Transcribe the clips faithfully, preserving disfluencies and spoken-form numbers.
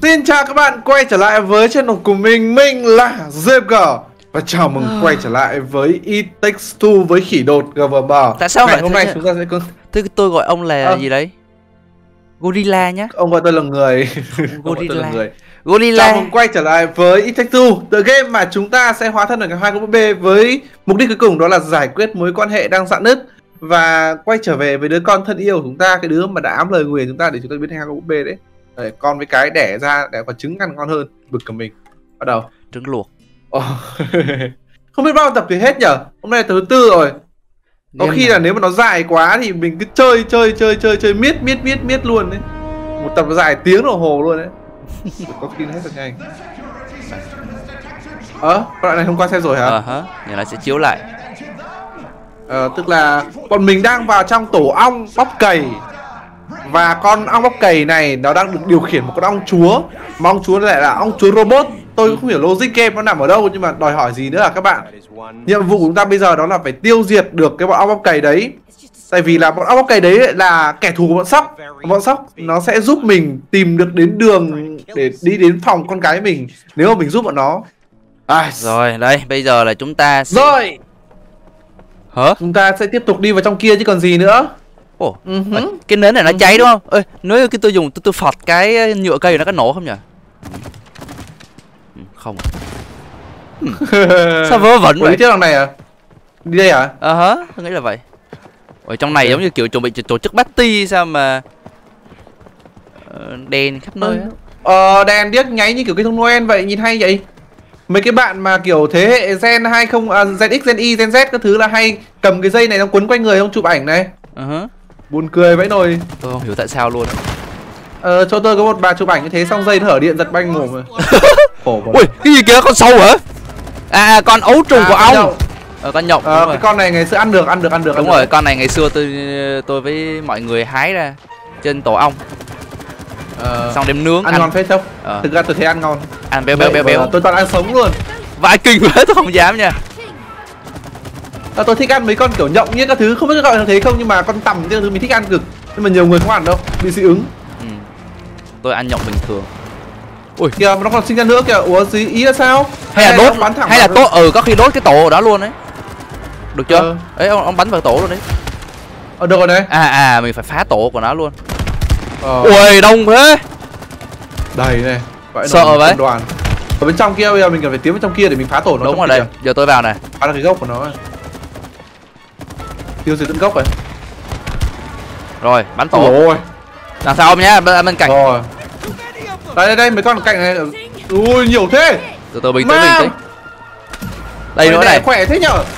Xin chào các bạn quay trở lại với channel của mình, mình là giê ép giê. Và chào mừng à. quay trở lại với It Takes Two với khỉ đột giê vê em. Tại sao vậy? Hôm nay chúng ta sẽ có... Thế tôi gọi ông là à. gì đấy? Gorilla nhá. Ông gọi tôi là người. Gorilla. là người. Gorilla. Chào mừng quay trở lại với It Takes Two, tựa game mà chúng ta sẽ hóa thân ở cái hai con búp bê với mục đích cuối cùng đó là giải quyết mối quan hệ đang rạn nứt và quay trở về với đứa con thân yêu của chúng ta, cái đứa mà đã ám lời nguyền chúng ta để chúng ta biến thành hai con búp bê đấy. Đấy, con với cái đẻ ra để có trứng ăn ngon hơn, bực cả mình. Bắt đầu. Trứng luộc. Oh. Không biết bao nhiêu tập thì hết nhở. Hôm nay là thứ tư rồi. Có game khi này. Là nếu mà nó dài quá thì mình cứ chơi chơi chơi chơi chơi miết miết miết miết luôn đấy. Một tập dài tiếng đồng hồ luôn đấy. Có khi nó hết thật nhanh. Ờ, à, đoạn này hôm qua xem rồi hả? Ờ hả, giờ lại sẽ chiếu lại. Ờ, tức là bọn mình đang vào trong tổ ong bóc cày. Và con ong bóc cày này nó đang được điều khiển một con ong chúa. Mà ong chúa lại là ong chúa robot. Tôi cũng không hiểu logic game nó nằm ở đâu, nhưng mà đòi hỏi gì nữa à các bạn. Nhiệm vụ của chúng ta bây giờ đó là phải tiêu diệt được cái bọn ong bóc cày đấy. Tại vì là bọn ong bóc cày đấy là kẻ thù của bọn sóc. Bọn sóc nó sẽ giúp mình tìm được đến đường để đi đến phòng con cái mình nếu mà mình giúp bọn nó. À, rồi đây bây giờ là chúng ta sẽ... Rồi hả? Chúng ta sẽ tiếp tục đi vào trong kia chứ còn gì nữa. Ồ, uh-huh. Cái nến này nó uh-huh. cháy đúng không? Ê, nếu cái tôi dùng tôi tôi phọt cái nhựa cây nó có nổ không nhỉ? Không. Sao vớ vẩn vậy? Đi tiếp đằng này à? Đi đây à? Ờ hả, tôi nghĩ là vậy. Ở trong này okay. Giống như kiểu chuẩn bị tổ chức party sao mà uh, đèn khắp nơi á. Ờ, đèn điếc nháy như kiểu cái thông Noel vậy, nhìn hay vậy. Mấy cái bạn mà kiểu thế hệ Gen hai không, à, Gen X, Gen Y, Gen Z các thứ là hay cầm cái dây này nó quấn quanh người không chụp ảnh này. Uh-huh. Buồn cười vãi nồi. Tôi không hiểu tại sao luôn. Ờ, cho tôi có một bà chụp ảnh như thế xong dây nó hở điện giật banh mồm rồi. Khổ quá. Ui, cái gì kìa, con sâu hả? À, con ấu trùng à, của ong. Ờ, con nhộng. Ờ, cái con này ngày xưa ăn được, ăn được, ăn được. Đúng ăn rồi, được. Con này ngày xưa tôi tôi với mọi người hái ra trên tổ ong. Ờ, xong đem nướng ăn, ăn ngon phết không? Ờ. Thực ra tôi thấy ăn ngon. Ăn béo béo béo béo. Tôi toàn ăn sống luôn. Vãi kinh quá, tôi không dám nha. À, tôi thích ăn mấy con kiểu nhộng như các thứ, không biết gọi là thế không, nhưng mà con tằm cái thứ mình thích ăn cực. Nhưng mà nhiều người không ăn đâu, bị dị ứng. Ừ. Tôi ăn nhộng bình thường. Ui kìa, nó còn sinh ra nữa kìa. Ủa gì ý là sao? Hay, hay là đốt bắn thẳng hay là tốt ừ có khi đốt cái tổ ở đó luôn đấy. Được chưa? Ờ. Ấy ông, ông bắn vào tổ luôn đấy. Ờ được rồi đấy. À à mình phải phá tổ của nó luôn. Ờ. Ui đông thế. Đầy này. Vậy sợ vậy. Đoàn. Ở bên trong kia bây giờ mình cần phải tiến vào trong kia để mình phá tổ nó. Đúng rồi đây. Kìa. Giờ tôi vào này. Phá được cái gốc của nó. Tiêu diệt tận gốc rồi. Rồi, bắn tổ. Ôi. Đằng sau ông nhá, bên cạnh. Rồi. Đây đây đây mấy con ở cạnh này. Ui nhiều thế. Từ từ bình tĩnh bình tĩnh. Đây nữa này. Khỏe thế nhở.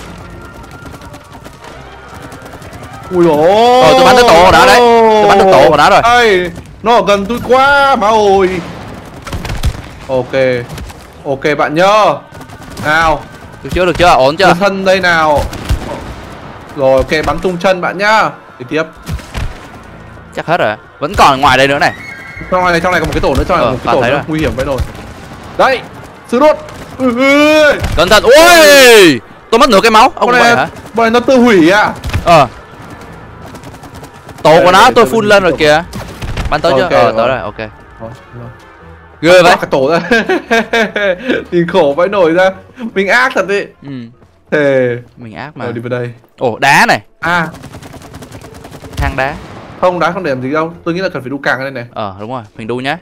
Ui dồi ôi. Rồi tôi bắn được tổ của nó đấy. Tôi bắn được tổ của nó rồi. Ê, nó ở gần tôi quá má ơi. Ok. Ok bạn nhớ. Nào. Được chưa, được chưa, ổn chưa? Thân đây nào. Rồi ok, bắn tung chân bạn nhá. Đi tiếp. Chắc hết rồi. Vẫn còn ở ngoài đây nữa này. Trong này, trong này có một cái tổ nữa, trong này ờ, một cái tổ nữa, nguy hiểm vậy rồi. Đây, sư đốt. Cẩn thận. Ui, tôi mất nửa cái máu. Ông này, vậy hả? Bọn này nó tự hủy à? Ờ. Tổ đây, của nó đây, tôi full lên rồi kìa. Bắn tới okay, chưa? Ờ, tới rồi, ok. Ghê vậy. Cái tổ ra. Nhìn khổ vãi nổi ra. Mình ác thật đấy. Ừ. Thề. Mình ác mà. Rồi đi vào đây. Ồ, đá này. À. Thang đá. Không, đá không để làm gì đâu. Tôi nghĩ là cần phải đu càng lên này. Ờ, đúng rồi, mình đu nhá.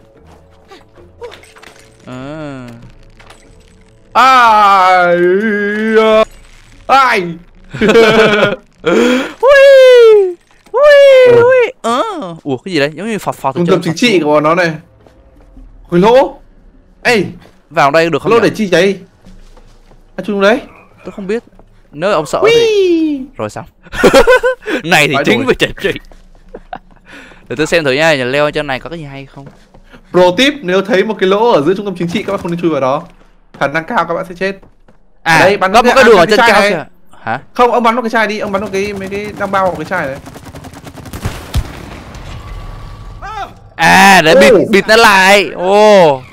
À. Ai. Ai. Ui. Ui, ui. Ờ. Ủa cái gì đấy? Giống như phọt phọt trung tâm chính trị của nó này. Khối lỗ. Ê, vào đây được không? Lỗ để chi cháy? À chung đấy. Tôi không biết. Nếu ông sợ thì rồi xong. Này thì Phải chính với trận trị. Để tôi xem thử nha, nhà leo trên này có cái gì hay không. Pro tip, nếu thấy một cái lỗ ở giữa trung tâm chính trị các bạn không nên chui vào đó. Khả năng cao các bạn sẽ chết. À, đây, bắn có một cái đường ở trên cao kìa. Hả? Không, ông bắn một cái chai đi, ông bắn một cái mấy cái đang bao một cái chai đấy. À, để bịt bịt nó lại. Ồ. Oh.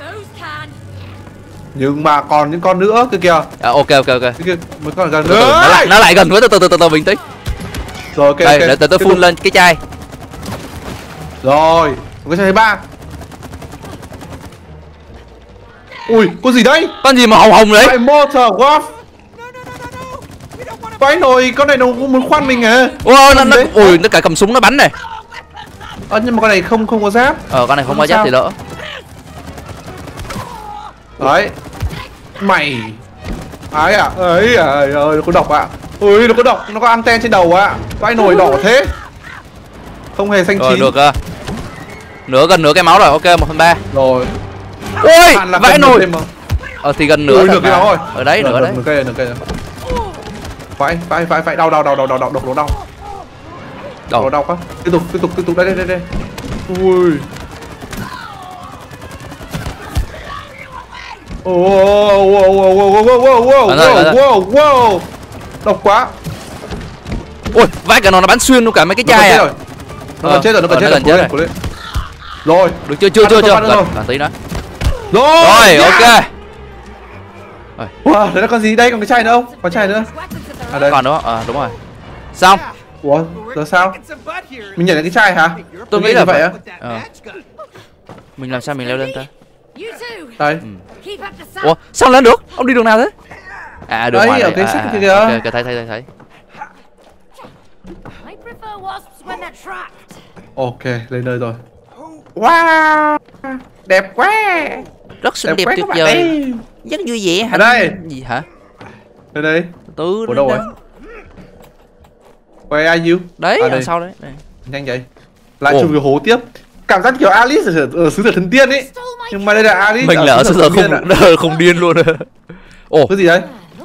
Nhưng mà còn những con nữa kia kìa. À, ok ok ok. Kia, mấy con gần nữa. Nó lại, nó lại gần với từ từ từ từ, từ bình tĩnh. Rồi ok. Đây, okay. để, để tôi full lên cái chai. Rồi, một cái chai thứ ba. Ui, có gì đấy? Con gì mà hồng hồng đấy? Lại motor warp. Vãi nồi, con này nó cũng muốn khoan mình à? Wow, nó, nó, ui, nó cả cầm súng nó bắn này. Ờ, nhưng mà con này không không có giáp. Ờ, con này không có giáp thì đỡ. Đấy. Mày. Ấy à, ấy à, ơi, nó có độc ạ. À. Ui, nó có độc, nó có anten trên đầu ạ. À. Vãi nồi đỏ thế. Không hề xanh Rồi, chín. được à. Nửa gần nửa cái máu rồi, ok, một phần ba. Rồi. Ôi, vãi nồi. Ờ thì gần nửa. Ui, nửa cái máu rồi. Ở đấy, nửa đấy. Nửa cây, nửa cây. Phải, phải, phải, phải, đau, đau, đau, đau, đau, đau, đau, đau. Đau, đau quá. Tiếp tục, tiếp tục, tiếp tục, đây, đây, đây, đây. Ui. Wow, wow, wow, wow, wow, wow, wow, wow, wow. Độc quá. Ui, vãi cả nó nó bắn xuyên luôn cả mấy cái chai à. Nó gần chết rồi, nó gần chết rồi. Rồi. Được chưa, chưa, chưa, chưa. Gần tí nữa. Rồi, ok. Wow, đấy là con gì đây? Còn cái chai nữa không? Còn chai nữa. À đây. Còn nữa, à đúng rồi. Xong. Ủa, giờ sao? Mình nhảy lên cái chai hả? Tôi nghĩ là vậy á. Ờ. Mình làm sao mình leo lên ta? Đây. Ừ. Ủa, sao lên được? Ông đi đường nào thế? À đường ngoài ở cái sắt kia kìa. Ok, thấy thấy thấy thấy. Ok, lên nơi rồi. Wow, đẹp quá. Rất xinh đẹp, đẹp tuyệt vời. Rất vui vẻ hả? Ở đây. Gì hả? Ở đây. Tứ ở đâu rồi? Where are you? Đấy, đằng sau đấy. Đây. Nhanh vậy. Lại chụp cái hố tiếp. Cảm giác kiểu Alice ở, ở xứ sở thần tiên ấy. Nhưng mà đây là Alice. Mình là ở xứ sở không à? Không điên luôn. Ồ, cái gì đấy?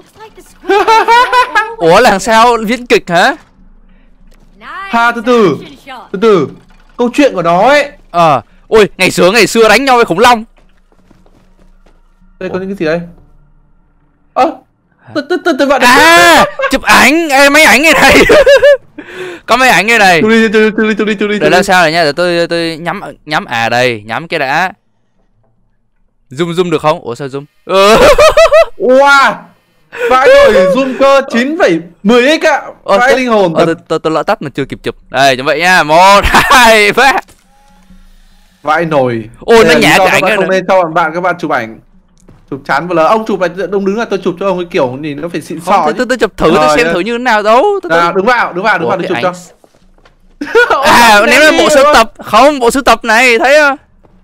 Ủa là sao viễn kịch hả? Ha, từ từ. Từ từ. Câu chuyện của nó ấy. Ờ, à, ôi, ngày xưa ngày xưa đánh nhau với khủng long. Đây có những cái gì đây? Ơ, tôi tôi tôi tôi bạn à, chụp ảnh, ê, mấy ảnh này này. Có mấy ảnh này này. Chụp đi, chụp đi, chụp đi, chụp đi, chụp đi. Để làm sao này nha, để tôi tôi nhắm nhắm à đây, nhắm cái đã. Zoom zoom được không? Ủa sao zoom? Wow. Vãi rồi, zoom cơ chín phẩy mười x ạ. Vãi linh hồn. Ờ, tôi, tôi, tôi lỡ tắt mà chưa kịp chụp. Đây, như vậy nha. Một, hai, ba. Vãi nồi. Ôi, nó nhả cái ảnh này. Không nên cho bạn các bạn chụp ảnh. Chụp chán vừa là ông chụp là đông đứng là tôi chụp cho ông cái kiểu nhìn nó phải xịn sò. Tôi, tôi, tôi chụp thử, tôi xem thử như thế nào đâu. Tôi, à, đứng vào, đứng vào, đứng vào để chụp cho. À, nếu là bộ sưu tập. Không, bộ sưu tập này, thấy không?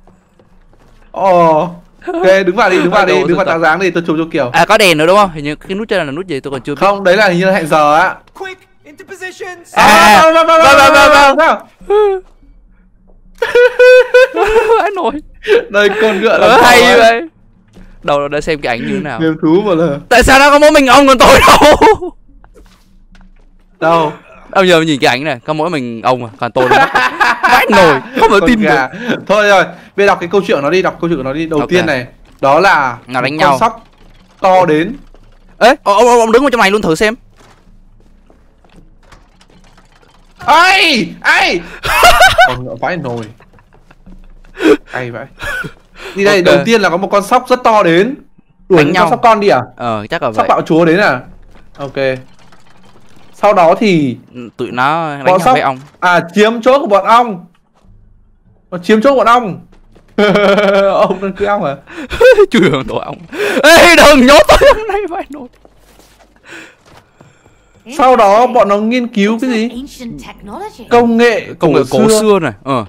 Ồ. Ok, đứng vào đi, đứng vào đi, đứng vào tạo dáng đi, tôi chụp cho kiểu. À, có đèn nữa đúng không? Hình như cái nút trên là nút gì tôi còn chưa biết. Không, đấy là hình như là hẹn giờ á. À, vâng, vâng, vâng, vâng. Vãi nồi. Đây con ngựa là hay vậy. Đâu để xem cái ảnh như thế nào. Niềm thú mà là. Tại sao nó có mỗi mình ông còn tôi đâu? Đâu? Bây giờ nhìn cái ảnh này, có mỗi mình ông à, còn tôi nó vãi nồi, không thể tin được. Thôi rồi, bây giờ đọc cái câu chuyện nó đi, đọc câu chuyện của nó đi. Đầu okay. tiên này, đó là nào đánh con nhau. sóc to đến. Ê, ông, ông, ông đứng ở trong này luôn thử xem. Ai, ai. Con ngựa vãi nồi. Hay vậy. Đi đây, okay. Đầu tiên là có một con sóc rất to đến. Đuổi nhau. Con sóc con đi à? Ờ, chắc là vậy. Sóc bạo chúa đến à? Ok. Sau đó thì tụi nó đánh nhau với ông. À, chiếm chỗ của bọn ong. Nó chiếm chỗ của bọn ong. Ông đang cưỡi ong à? Chui vào tổ ong. Ê, đừng nhốt tôi hôm nay vậy nổi. Sau đó bọn nó nghiên cứu cái gì? Công nghệ Công nghệ cổ, cổ xưa. xưa này. Ờ.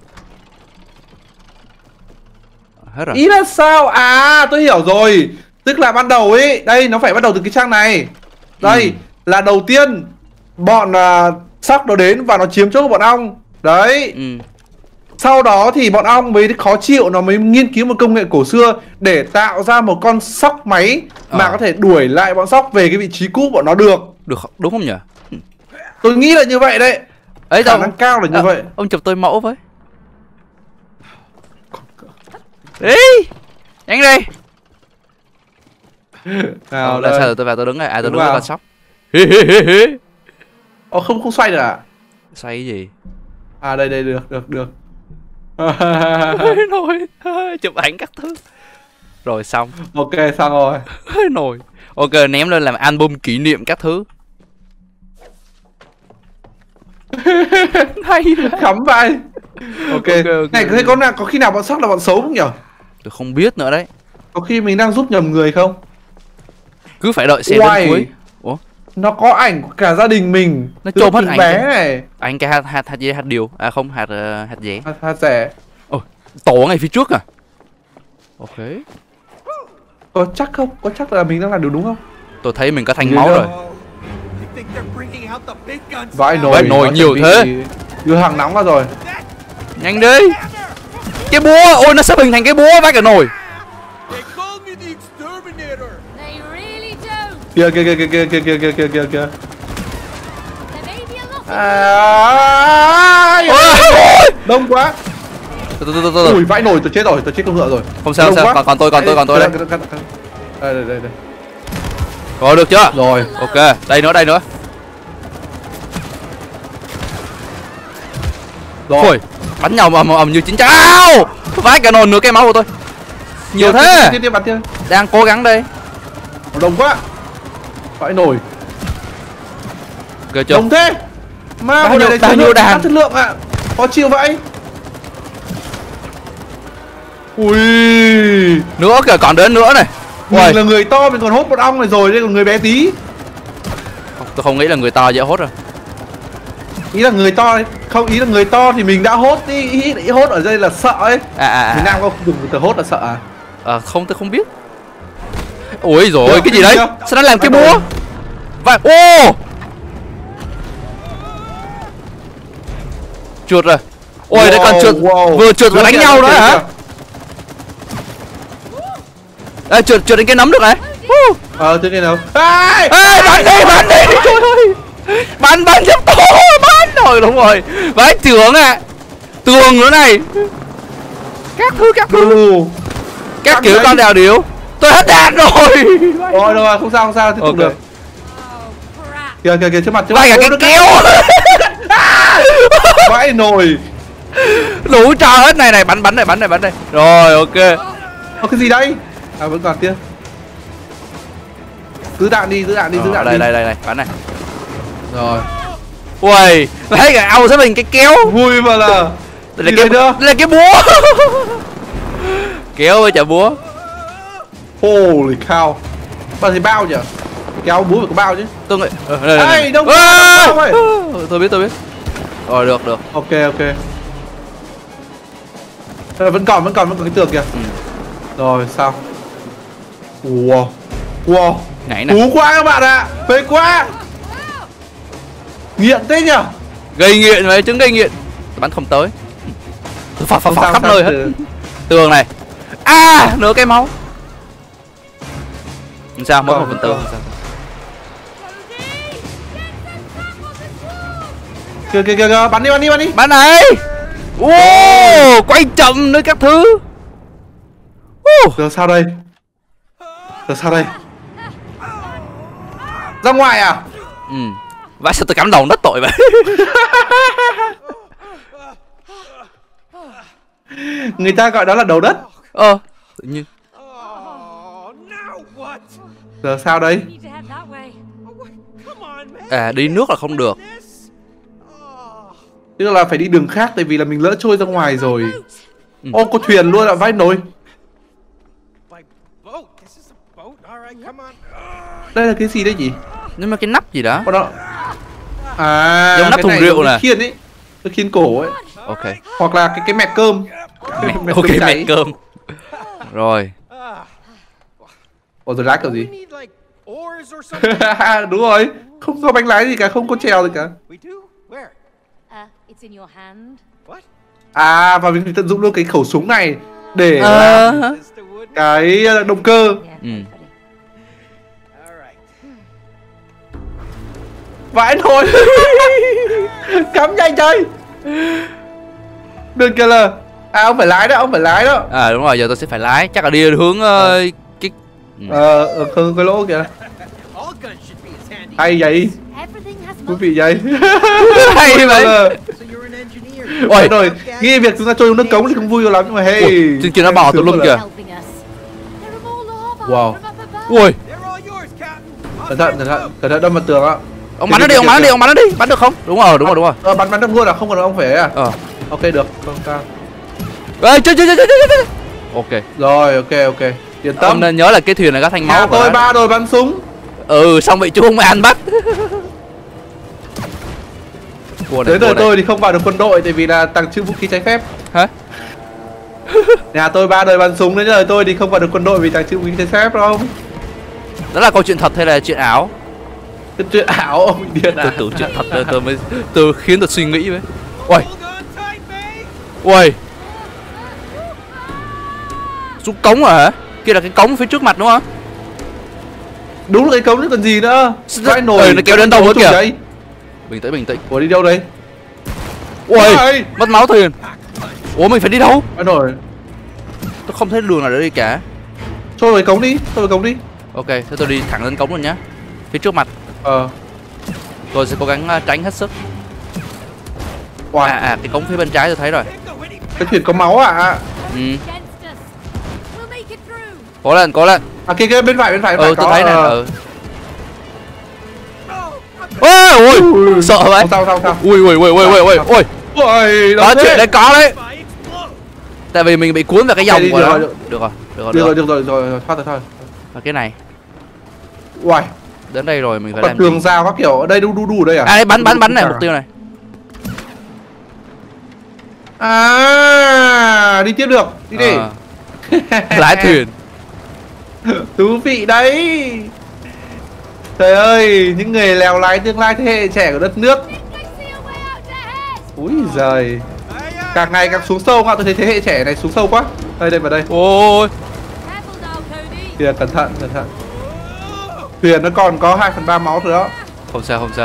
Hết rồi. Ý là sao? À, tôi hiểu rồi. Tức là ban đầu ấy, đây nó phải bắt đầu từ cái trang này. Đây, ừ. là đầu tiên bọn uh, sóc nó đến và nó chiếm chỗ của bọn ong. Đấy. Ừ. Sau đó thì bọn ong mới khó chịu, nó mới nghiên cứu một công nghệ cổ xưa để tạo ra một con sóc máy à. mà có thể đuổi lại bọn sóc về cái vị trí cũ bọn nó được. Được đúng không nhỉ? Tôi nghĩ là như vậy đấy. Ấy khả năng cao là như à, vậy. Ông chụp tôi mẫu với. Đi. Nhanh đi. Nào, là sao tôi vào tôi đứng này, à tôi đứng, đứng với con sóc. Ồ, không không xoay được à? Xoay cái gì? À đây đây được được được. Nồi, chụp ảnh các thứ. Rồi xong. Ok xong rồi. Nồi. Ok ném lên làm album kỷ niệm các thứ. Hay khắm vai. Ok. Okay, okay. Này thế có nào có khi nào bọn sóc là bọn xấu không nhỉ? Tôi không biết nữa đấy. Có khi mình đang giúp nhầm người không? Cứ phải đợi xe Uầy. đến cuối. Ủa? Nó có ảnh của cả gia đình mình. Nó Từ chôm hết từ ảnh bé kìa. này. Anh cái hạt hạt hạt gì hạt điều. À không, hạt uh, hạt dẻ. Hạt, hạt rẻ. Ồ, tổ ngay phía trước à? Ok. Có chắc không? Có chắc là mình đang làm điều đúng không? Tôi thấy mình có thanh Ghê máu chưa? rồi. Vãi nồi. Vãi nồi nó nhiều chuẩn thế. bị đưa hàng nóng ra rồi. Nhanh đi. Cái búa, ôi nó sắp hình thành cái búa vác cái nồi. They really do. Kìa kìa kìa kìa kìa kìa kìa kìa kìa kìa kìa. There may be a lot of À, Ôi, đông quá. từ từ từ từ từ. Ui vãi nồi, tôi chết rồi, tôi chết con ngựa rồi. Không sao, không Đông sao, quá. còn còn tôi, còn tôi, còn tôi đây. Đây đây đây đây. đây. Rồi được chưa? Rồi. Ok, đây nữa, đây nữa. Rồi. Ôi, bắn nhau ầm ầm như chiến tranh. Ao! Vãi cả nồi nửa cái máu của tôi. Nhiều thế. Tiếp tiếp bắn tiếp. Đang cố gắng đây. Đông quá. Vãi nồi. Ghê chưa? Đông thế. Mà Bao hồi nhiêu- này bao chất nhiêu lượng, đàn? quá chất lượng ạ. Khó chịu vậy. Ui. Nữa kìa, còn đến nữa này. Mình Ui, là người to, mình còn hốt một ong này rồi, đây còn người bé tí. tôi không nghĩ là người to dễ hốt rồi. Ý là người to, không, ý là người to thì mình đã hốt đi, ý, ý hốt ở đây là sợ ấy. À à Miền à. Nam có dùng từ hốt là sợ à? À không, tôi không biết. Ôi rồi Được, cái gì đấy? được. Sao nó làm cái Bắt đầu. búa? Và ô! Chuột rồi. Ôi đây còn Wow, chuột, wow. vừa chuột vừa Được đánh kìa, nhau được nữa kìa, hả? được kìa. Ê, chuột chuột đánh cái nấm được này. Woo. Ờ, thế này nào. Ai! Ê, bắn đi, bắn đi, trời ơi. Bắn bắn giúp tôi, bắn rồi đúng rồi. Vãi trưởng ạ. Tường nữa này. Các thứ các thứ. Đủ. Các Bắn kiểu đấy. con đèo điếu. Tôi hết đạn rồi. Rồi rồi, không sao không sao, tiếp tục Ok. được. oh crap. Kìa kìa kìa trước mặt trước Vãi cả mặt. cái Ôi, kéo. Vãi nồi. Đủ trò hết này này, bắn bắn này, bắn này, bắn này. Rồi ok. Có cái gì đây? À vẫn còn kia. Giữ đạn đi, giữ đạn đi, giữ Ờ, đạn đây đi. đây đây này, bắn này. Rồi. Ui, thấy cả ao sẽ mình cái kéo. Vui mà là. Đây là Gì cái đây nữa? đây là cái búa. Kéo với chả búa. Holy cow. Bạn thì bao nhỉ? Kéo búa phải có bao chứ. Tôi nghĩ ờ, đây, đây, đây. Ê, đông Ê, quá, đông quá ơi. tôi biết tôi biết. Rồi được được. Ok ok. Đây là vẫn còn vẫn còn vẫn còn cái tường kìa. Ừ. Rồi sao? Wow. Wow. Nhảy này. Cú quá các bạn ạ. Phê quá. Nghiện thế nhỉ? Gây nghiện vậy, chứng gây nghiện. Tôi bắn không tới. Tôi phạt phạt Không phạt sao, khắp không nơi sao. hết. Tường này. À, nửa cái máu. Không sao, mất Còn, một phần tư. còn. Không sao. Kìa kìa kìa kìa, bắn đi bắn đi bắn đi. Bắn này. Wow, quay chậm nữa các thứ. Uh. Giờ sao đây? Giờ sao đây? Ra ngoài à? Ừ. Và sao tôi cắm đầu đất tội vậy? Người ta gọi đó là đầu đất. Ờ, tự nhiên. Giờ sao đây? You need to head that way. À, đi nước là không được. Tức là phải đi đường khác tại vì là mình lỡ trôi ra ngoài rồi. Ừ. Ô có thuyền luôn ạ, vãi nồi. Đây là cái gì đấy nhỉ? Nhưng mà cái nắp gì đó. Con đó. À, Giống nắp cái thùng này rượu giống cái này. khiên ấy. Cái khiên cổ ấy. Ok. Hoặc là cái cái mẹt cơm. Mẹt, mẹt Ok, cơm mẹ cháy. cơm. Rồi. Ủa rồi lái kiểu gì? Đúng rồi. Không có bánh lái gì cả, không có chèo gì cả. Uh, it's in your hand. À, và mình tận dụng luôn cái khẩu súng này để Ờ. làm cái ờ, động cơ. Yeah. Ừ. ready. Vãi nồi. Cắm nhanh chơi. Được kìa là. À ông phải lái đó, ông phải lái đó. À đúng rồi, giờ tôi sẽ phải lái. Chắc là đi hướng uh, cái. Ừ. Ờ, ở không cái lỗ kìa. Hay vậy, Everything has quý vị vậy. Hay vậy. Ôi rồi, nghĩ việc chúng ta trôi trong nước cống thì không vui lắm nhưng mà hey. Ui, chương trình đã bỏ tụi lum kìa. helping us. There are more lava Wow. from up above. Ui, Cẩn thận, cẩn thận, cẩn thận đâm vào tường á. ông bắn nó đi, ông bắn nó đi, ông bắn nó đi, bắn được không? Đúng rồi, đúng rồi, đúng rồi. Ờ, bắn bắn đâm luôn à, không cần ông phải ấy à? Ờ. Ok được, không sao. Ê, chơi chơi chơi chơi chơi chơi. Ok. Rồi, ok ok. Yên Ông tâm. nên nhớ là cái thuyền này có thanh máu Nhà của tôi nó. ba đội bắn súng. Ừ, xong bị chú ông An bắt. Cua này, Tới cua đời này. tôi thì không vào được quân đội tại vì là tàng trữ vũ khí trái phép. Hả? Nhà tôi ba đời bắn súng, đến đời tôi thì không vào được quân đội vì tàng trữ vũ khí trái phép đâu. Đó là câu chuyện thật hay là chuyện ảo? Cái chuyện ảo ông bị điên à? Tôi tưởng chuyện thật tôi, tôi mới tôi khiến tôi suy nghĩ với. Ôi. Ôi. Xuống cống à hả? Kia là cái cống phía trước mặt đúng không? Đúng là cái cống chứ còn gì nữa. Vãi nồi. Ừ, nó kéo đến đâu nữa kìa. Đấy. Bình tĩnh, bình tĩnh. Ủa đi đâu đấy? Ôi, Ôi. mất máu thuyền. Ủa mình phải đi đâu? Vãi nồi. Tôi không thấy đường nào để đi cả. Trôi về cống đi, trôi về cống đi. Ok, thế tôi đi thẳng lên cống luôn nhá. Phía trước mặt. Ờ. Tôi sẽ cố gắng uh, tránh hết sức. Wow. À à, cái cống phía bên trái tôi thấy rồi. Cái thuyền có máu à? Ừ. Against us. We'll make it through. Cố lên, cố lên. À kia kia bên phải bên phải bên Ừ, phải tôi có, thấy nè. ờ. Ừ. Ôi, ôi, Ui. sợ vậy. Không sao không sao. Ui ui ui ui ui ui ui. Ui, Có thế. chuyện đấy, có đấy. Tại vì mình bị cuốn vào cái dòng đi, của được nó. rồi, Được rồi, được rồi, Được rồi, được rồi. được rồi, rồi, rồi, thoát rồi, thoát rồi. Và cái này, Uầy, đến đây rồi mình phải còn làm tường gì? rào các kiểu ở đây đu đu đu ở đây à? À đây, bắn bắn bắn này, À. mục tiêu này. À, đi tiếp được, đi đi. Ờ. Lái thuyền. Thú vị đấy. Trời ơi, những người lèo lái tương lai thế hệ trẻ của đất nước. I see a way out ahead. Úi giời. Càng ngày càng xuống sâu ạ, tôi thấy thế hệ trẻ này xuống sâu quá. Đây đây vào đây. Ôi, Careful now, Cody. Kìa cẩn thận, cẩn thận. Thuyền nó còn có hai phần ba máu thôi đó. không sao, không sao.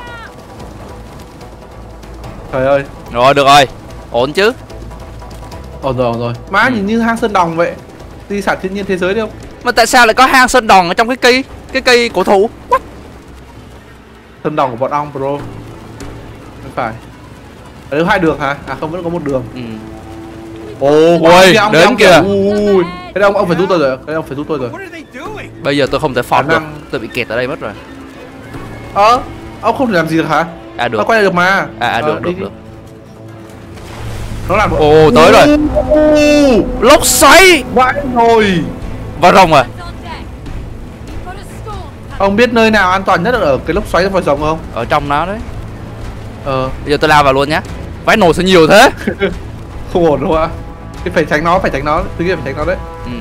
Trời ơi. Rồi, được rồi. Ổn chứ? Ổn rồi, ổn rồi. Má nhìn như hang sơn đồng vậy. Di sản thiên nhiên thế giới đi không? Mà tại sao lại có hang sơn đòn ở trong cái cây, cái cây cổ thụ? What? Sơn đồng của bọn ong bro. Không phải. Ở đây có hai đường hả? À không, vẫn có một đường. Ừ. Ồ, Ôi, cái ông, đến cái ông kìa. Ui, cái ông ông phải giúp tôi rồi, cái ông phải giúp tôi rồi. Bây giờ tôi không thể phọt Khả được, năng- tôi bị kẹt ở đây mất rồi. Ờ, ông không thể làm gì được hả? À được. Nó quay lại được mà. À, à Ờ, được, đi được, đi. được. Nó làm Ồ, tới rồi. rồi. Lốc xoáy. Vãi rồi. Vào rồng à? Eyes on deck. Got a storm coming. Ông biết nơi nào an toàn nhất ở cái lốc xoáy vòi rồng không? Ở trong nó đấy. Ờ, Bây giờ tôi lao vào luôn nhá. Vãi nổ sao nhiều thế? không ổn đâu ạ. Cái phải tránh nó, phải tránh nó, thứ kia phải tránh nó đấy. Ừ.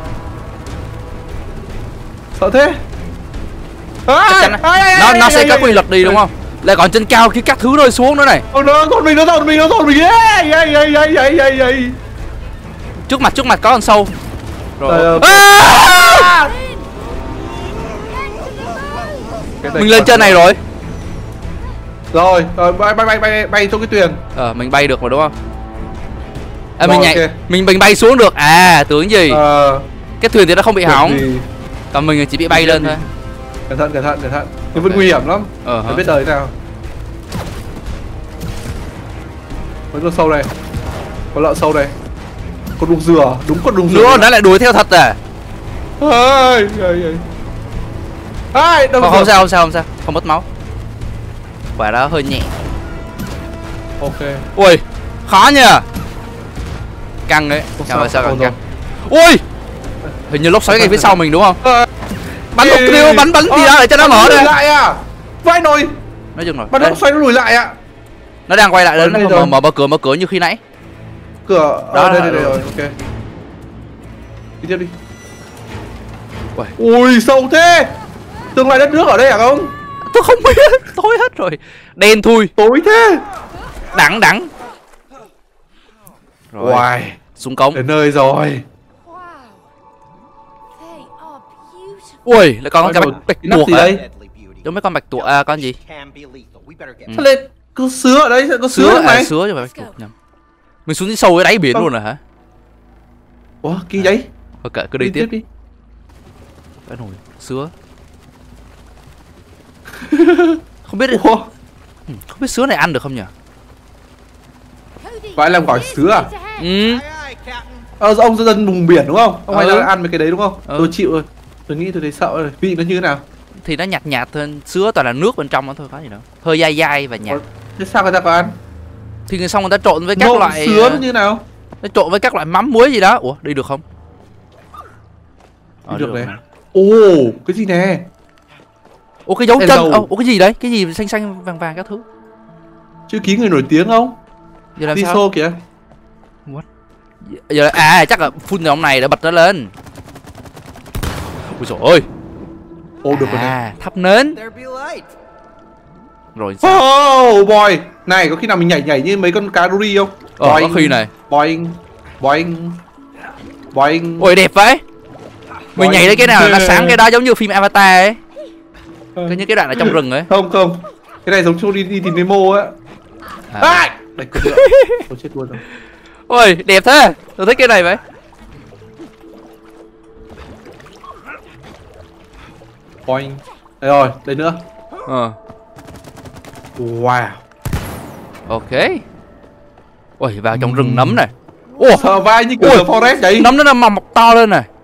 Sợ thế. Chắc chắn là- nó nó sẽ có quy luật đi đúng không? Lại còn trên cao khi các thứ rơi xuống nữa này. Không, nó con mình, nó dồn mình, nó dồn mình. Ê, ê, ê, ê, ê, ê, ê. Trước mặt trước mặt có con sâu. Trời Rồi. ơi. À! Cái này Mình lên còn- trên này rồi. Rồi, rồi bay bay bay bay bay cho cái thuyền. Ờ mình bay được rồi đúng không? À Rồi, mình nhảy, ok. mình mình bay xuống được. À tưởng gì? Ờ, Cái thuyền thì nó không bị hỏng, thì- còn mình chỉ bị bay lên thôi. Cẩn thận, cẩn thận, cẩn thận. Nhưng vẫn Ok. nguy hiểm lắm. Ờ hả? Không biết đời thế nào. Có con sâu này. Có lợn sâu này. Con đùng dừa, đúng con đùng dừa. Nữa nó lại đuổi theo thật à? Ơi, ơi, ơi. Ai, đâu Không, rồi? không sao không sao không sao, không mất máu. Quả đó hơi nhẹ. Ok. Ui, khó nhờ. Căng đấy. Không Sao mà sao, sao ổn càng căng. Ui, hình như lốc xoáy ngay phía sau mình đúng không? Ờ, Bắn mục tiêu, bắn bắn gì đó để cho nó bắn mở lùi ra. lại à? Vai nồi. Nói chung rồi. Bắn Đây, nó xoay nó lùi lại ạ. nó đang quay lại Ở đến đây mở, rồi. mở mở cửa mở cửa như khi nãy. Cửa Đó, ở đây đó, đây đây rồi. rồi, ok. Đi tiếp đi. Uầy. Ui, sâu thế. Tương lai đất nước ở đây à không? Tôi không biết, tối hết rồi. Đen thui, Tối thế. đắng đắng. Rồi, Uầy, xuống cống. đến nơi rồi. Wow. They are beautiful. Ui, lại còn Bắt cái đầu bạch, bạch nắp tuộc gì à? đây? Giống mấy con bạch tuộc à, con gì? Sao lên có sứa ở đấy, có sứa Sứa lúc à, này. sứa chứ phải bạch tuộc nhầm. Mình xuống dưới sâu cái đáy biển Không. luôn rồi hả? Ủa, kỳ đấy. Ok, cứ đi, tiếp. đi. Cái nồi sứa. Không biết Ủa, không biết sứa này ăn được không nhỉ? Cody, phải làm gỏi here's sứa à? the ahead. Ừ. Ờ, ông dân vùng biển đúng không? Ông hay Ừ. là ăn mấy cái đấy đúng không? Ừ. Tôi chịu rồi. Tôi nghĩ tôi thấy sợ rồi. Vị nó như thế nào? Thì nó nhạt nhạt hơn, sứa toàn là nước bên trong đó thôi, có gì đâu. Hơi dai dai và nhạt. Ủa, thế sao người ta có ăn? Thì người xong người ta trộn với các Nộm loại sứa ờ, nó như nào? nó trộn với các loại mắm muối gì đó. Ủa, đi được không? Ờ, được được này. này. Ồ, cái gì nè? Ủa cái dấu Đây chân, đâu? Ồ, ủa cái gì đấy? Cái gì xanh xanh vàng vàng các thứ? Chữ ký người nổi tiếng không? Giờ làm Đi sao? xô kìa. Giờ à chắc là phun ông này để bật nó lên. Ui dồi ôi. Ô được rồi này. À thắp nến. There be light. Rồi sao? Oh boy. Này có khi nào mình nhảy nhảy như mấy con cá Dory không? Ờ có khi này. Boing. Boing. Boing. Ôi đẹp vậy. Mình nhảy đến cái nào nó sáng cái đó giống như phim Avatar ấy. Cái như cái đoạn ở trong rừng ấy. Không không. Cái này giống chung đi đi tìm Nemo á. À. À, đây con nữa. Tôi chết luôn rồi. Ôi đẹp thế. Tôi thích cái này vậy. Boing. Đây rồi, đây nữa. Ờ. Wow. Ok. Ôi vào trong rừng nấm này. Ủa Sợ vai như kiểu Ui. The Forest đấy. nấm nó mọc mọc to lên này.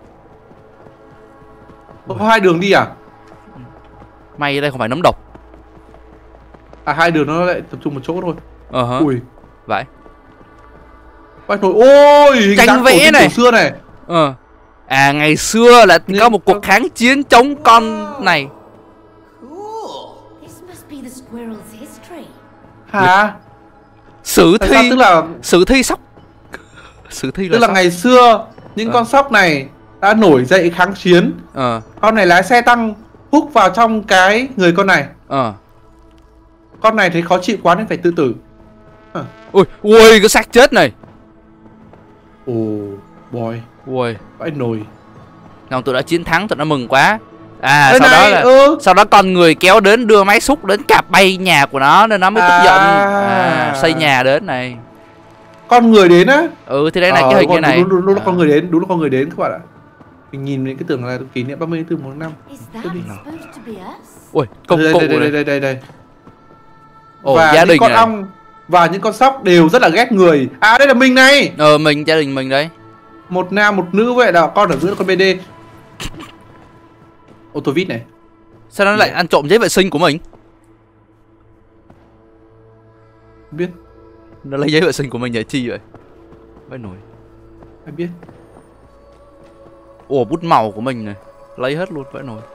Có hai đường đi à? May ở đây không phải nấm độc. À hai đường nó lại tập trung một chỗ thôi. Ờ hả. Ui. Vậy. Vai nổi. Ôi, hình Tranh dáng vẽ cổ này. cổ xưa này. Ờ. À ngày xưa là Nhưng- có một cuộc kháng chiến chống con này. Cool. This must be the squirrel's history. Hả? Sử Tại sao thi. tức là Sử thi sóc. Sử thi là tức là sóc. ngày xưa những Ờ. con sóc này đã nổi dậy kháng chiến. Ờ. Con này lái xe tăng húc vào trong cái người con này. Ờ. Con này thấy khó chịu quá nên phải tự tử. Ui, ui cái xác chết này. Ồ, boy, Ui. vãi nồi. Nào tụi đã chiến thắng, tụi nó mừng quá. À Đây sau đó này, là ừ. sau đó con người kéo đến đưa máy xúc đến cạp bay nhà của nó nên nó mới tức À. giận. À, xây nhà đến này. Con người đến á. Ừ thì đây này Ờ, cái hình đúng như rồi, này. Đúng, đúng, đúng là À. con người đến, đúng là con người đến các bạn ạ. Mình nhìn những cái tưởng là kỷ niệm ba mươi tháng tư một năm. Is that Cái gì? supposed to be us? Ui, công Đây cụ đây đây đây này. đây đây đây. Ồ, Và gia những đình con này. ong và những con sóc đều rất là ghét người. À đây là mình này. Ờ mình gia đình mình đấy. Một nam một nữ vậy là con ở giữa là con bê đê. Ô tô vít này. Sao nó lại ăn trộm giấy vệ sinh của mình? Không biết, Nó lấy giấy vệ sinh của mình để chi vậy? Vãi nổi. ai biết. Ủa bút màu của mình này. Lấy hết luôn vãi nổi.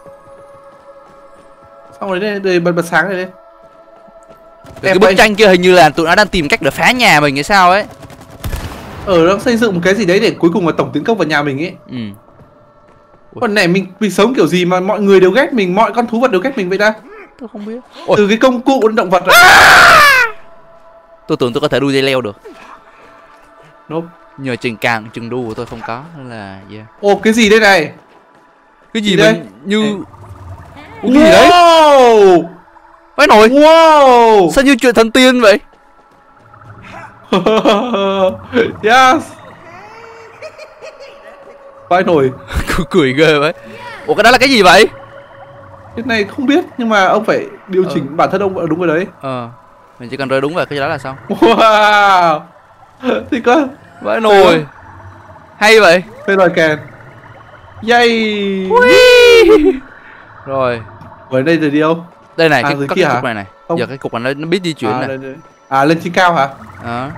Xong rồi đây, đây bật bật sáng này đây. Cái Đẹp bức vậy. tranh kia hình như là tụi nó đang tìm cách để phá nhà mình hay sao ấy. Ở nó xây dựng một cái gì đấy để cuối cùng là tổng tiến công vào nhà mình ấy. Ừ. Còn này mình mình sống kiểu gì mà mọi người đều ghét mình, mọi con thú vật đều ghét mình vậy ta? Tôi không biết. Ôi, Từ cái công cụ đến động vật này. tôi tưởng tôi có thể đu dây leo được. Nope. Nhờ trình càng chừng đu của tôi không có nên là yeah. Ô cái gì đây này? Cái gì Gì đây? mình như Ê. Ủa, cái gì đấy? Wow. Vãi nổi. Wow. Sao như chuyện thần tiên vậy? Yes. Vãi nổi. Cười, cười ghê vậy. Ủa cái đó là cái gì vậy? Cái này không biết nhưng mà ông phải điều chỉnh Ờ. bản thân ông đúng rồi đấy. Ờ. Mình chỉ cần rơi đúng vào cái đó là xong. Wow. Thì có Vãi nồi. Hay vậy. phê loài kèn. Yay. Rồi. Ở đây rồi đi đâu? Đây này, À, cái, dưới có kia cái hả? cục này này. Không. Giờ cái cục này nó biết di chuyển À, này. đây, đây. À lên trên cao hả? Đó.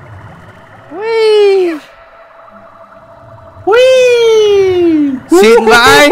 Ui. Xịn vãi.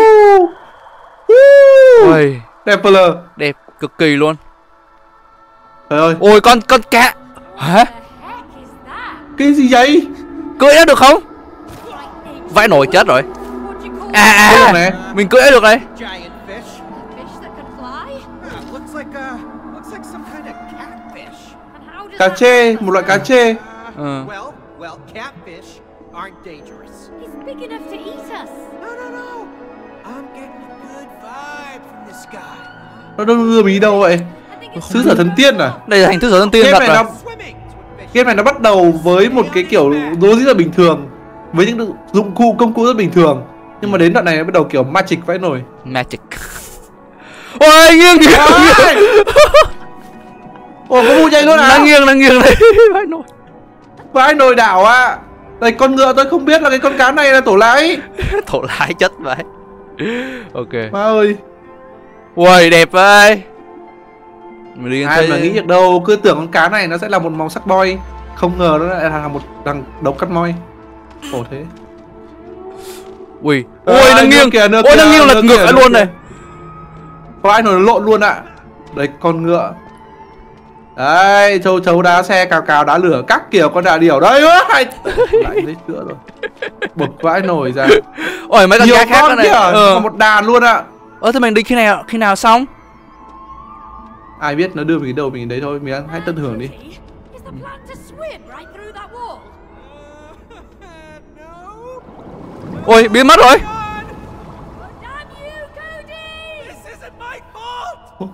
Ui. Ôi, Đẹp phờ lờ. đẹp cực kỳ luôn. Trời ơi, Ôi con con cá. Hả? The heck is that? cái gì vậy? Cưỡi nó được không? Lightning. Vãi nồi chết rồi. What do you call À Cái à. nào này? Mình cưỡi được đấy. Giant fish. a fish that can fly? Uh, looks like uh, looks like some kind of catfish. And how does Cá that chê, work? một loại cá chê. Uh, Uh. Well, well, catfish aren't dangerous. He's big enough to eat us. No, no, no. I'm getting a good vibe from this guy. Nó đâu đưa mình đi đâu vậy? I think it's Xứ sở thần tiên à? Đây là thành thứ sở thần tiên Game thật này rồi. nó Swimming. is what fish game này nó bắt đầu với một cái kiểu rối rất là bình thường, với những dụng cụ công cụ rất bình thường, nhưng mà đến đoạn này nó bắt đầu kiểu magic vãi nổi. Magic. Ôi nghiêng nghiêng. Ôi! Ồ có vụ chạy luôn à? Nó nghiêng nó nghiêng đấy. Vãi nồi. Vãi nồi đảo à? Đây con ngựa tôi không biết là cái con cá này là tổ lái. Thổ lái chất vậy. Ok. Má ơi, Ui đẹp ơi. Mình đi ai mà nghĩ được đâu, cứ tưởng con cá này nó sẽ là một màu sắc boy, không ngờ nó lại là một thằng đấu cắt moi. Khổ thế. Ui, À, ui nó nước nghiêng kìa, nước ui nó kìa, nghiêng lật nước ngược kìa, lại nước luôn kìa. này. Có ai nổi lộn luôn ạ. Đấy con ngựa. Đấy châu chấu đá xe cào cào đá lửa các kiểu con đà điểu đấy. Lại lấy chữa rồi. Bực vãi nổi ra. Ôi mấy con Nhiều cá khác con nữa này. kìa, Ờ. còn một đàn luôn ạ. Ơ thế mình đi khi nào khi nào xong? Ai biết nó đưa mình đến đâu mình đến đấy thôi, mình hãy tận hưởng đi. Is the plan to swim right through that wall? Ôi biến mất rồi. Oh, damn you, Cody! This isn't my fault!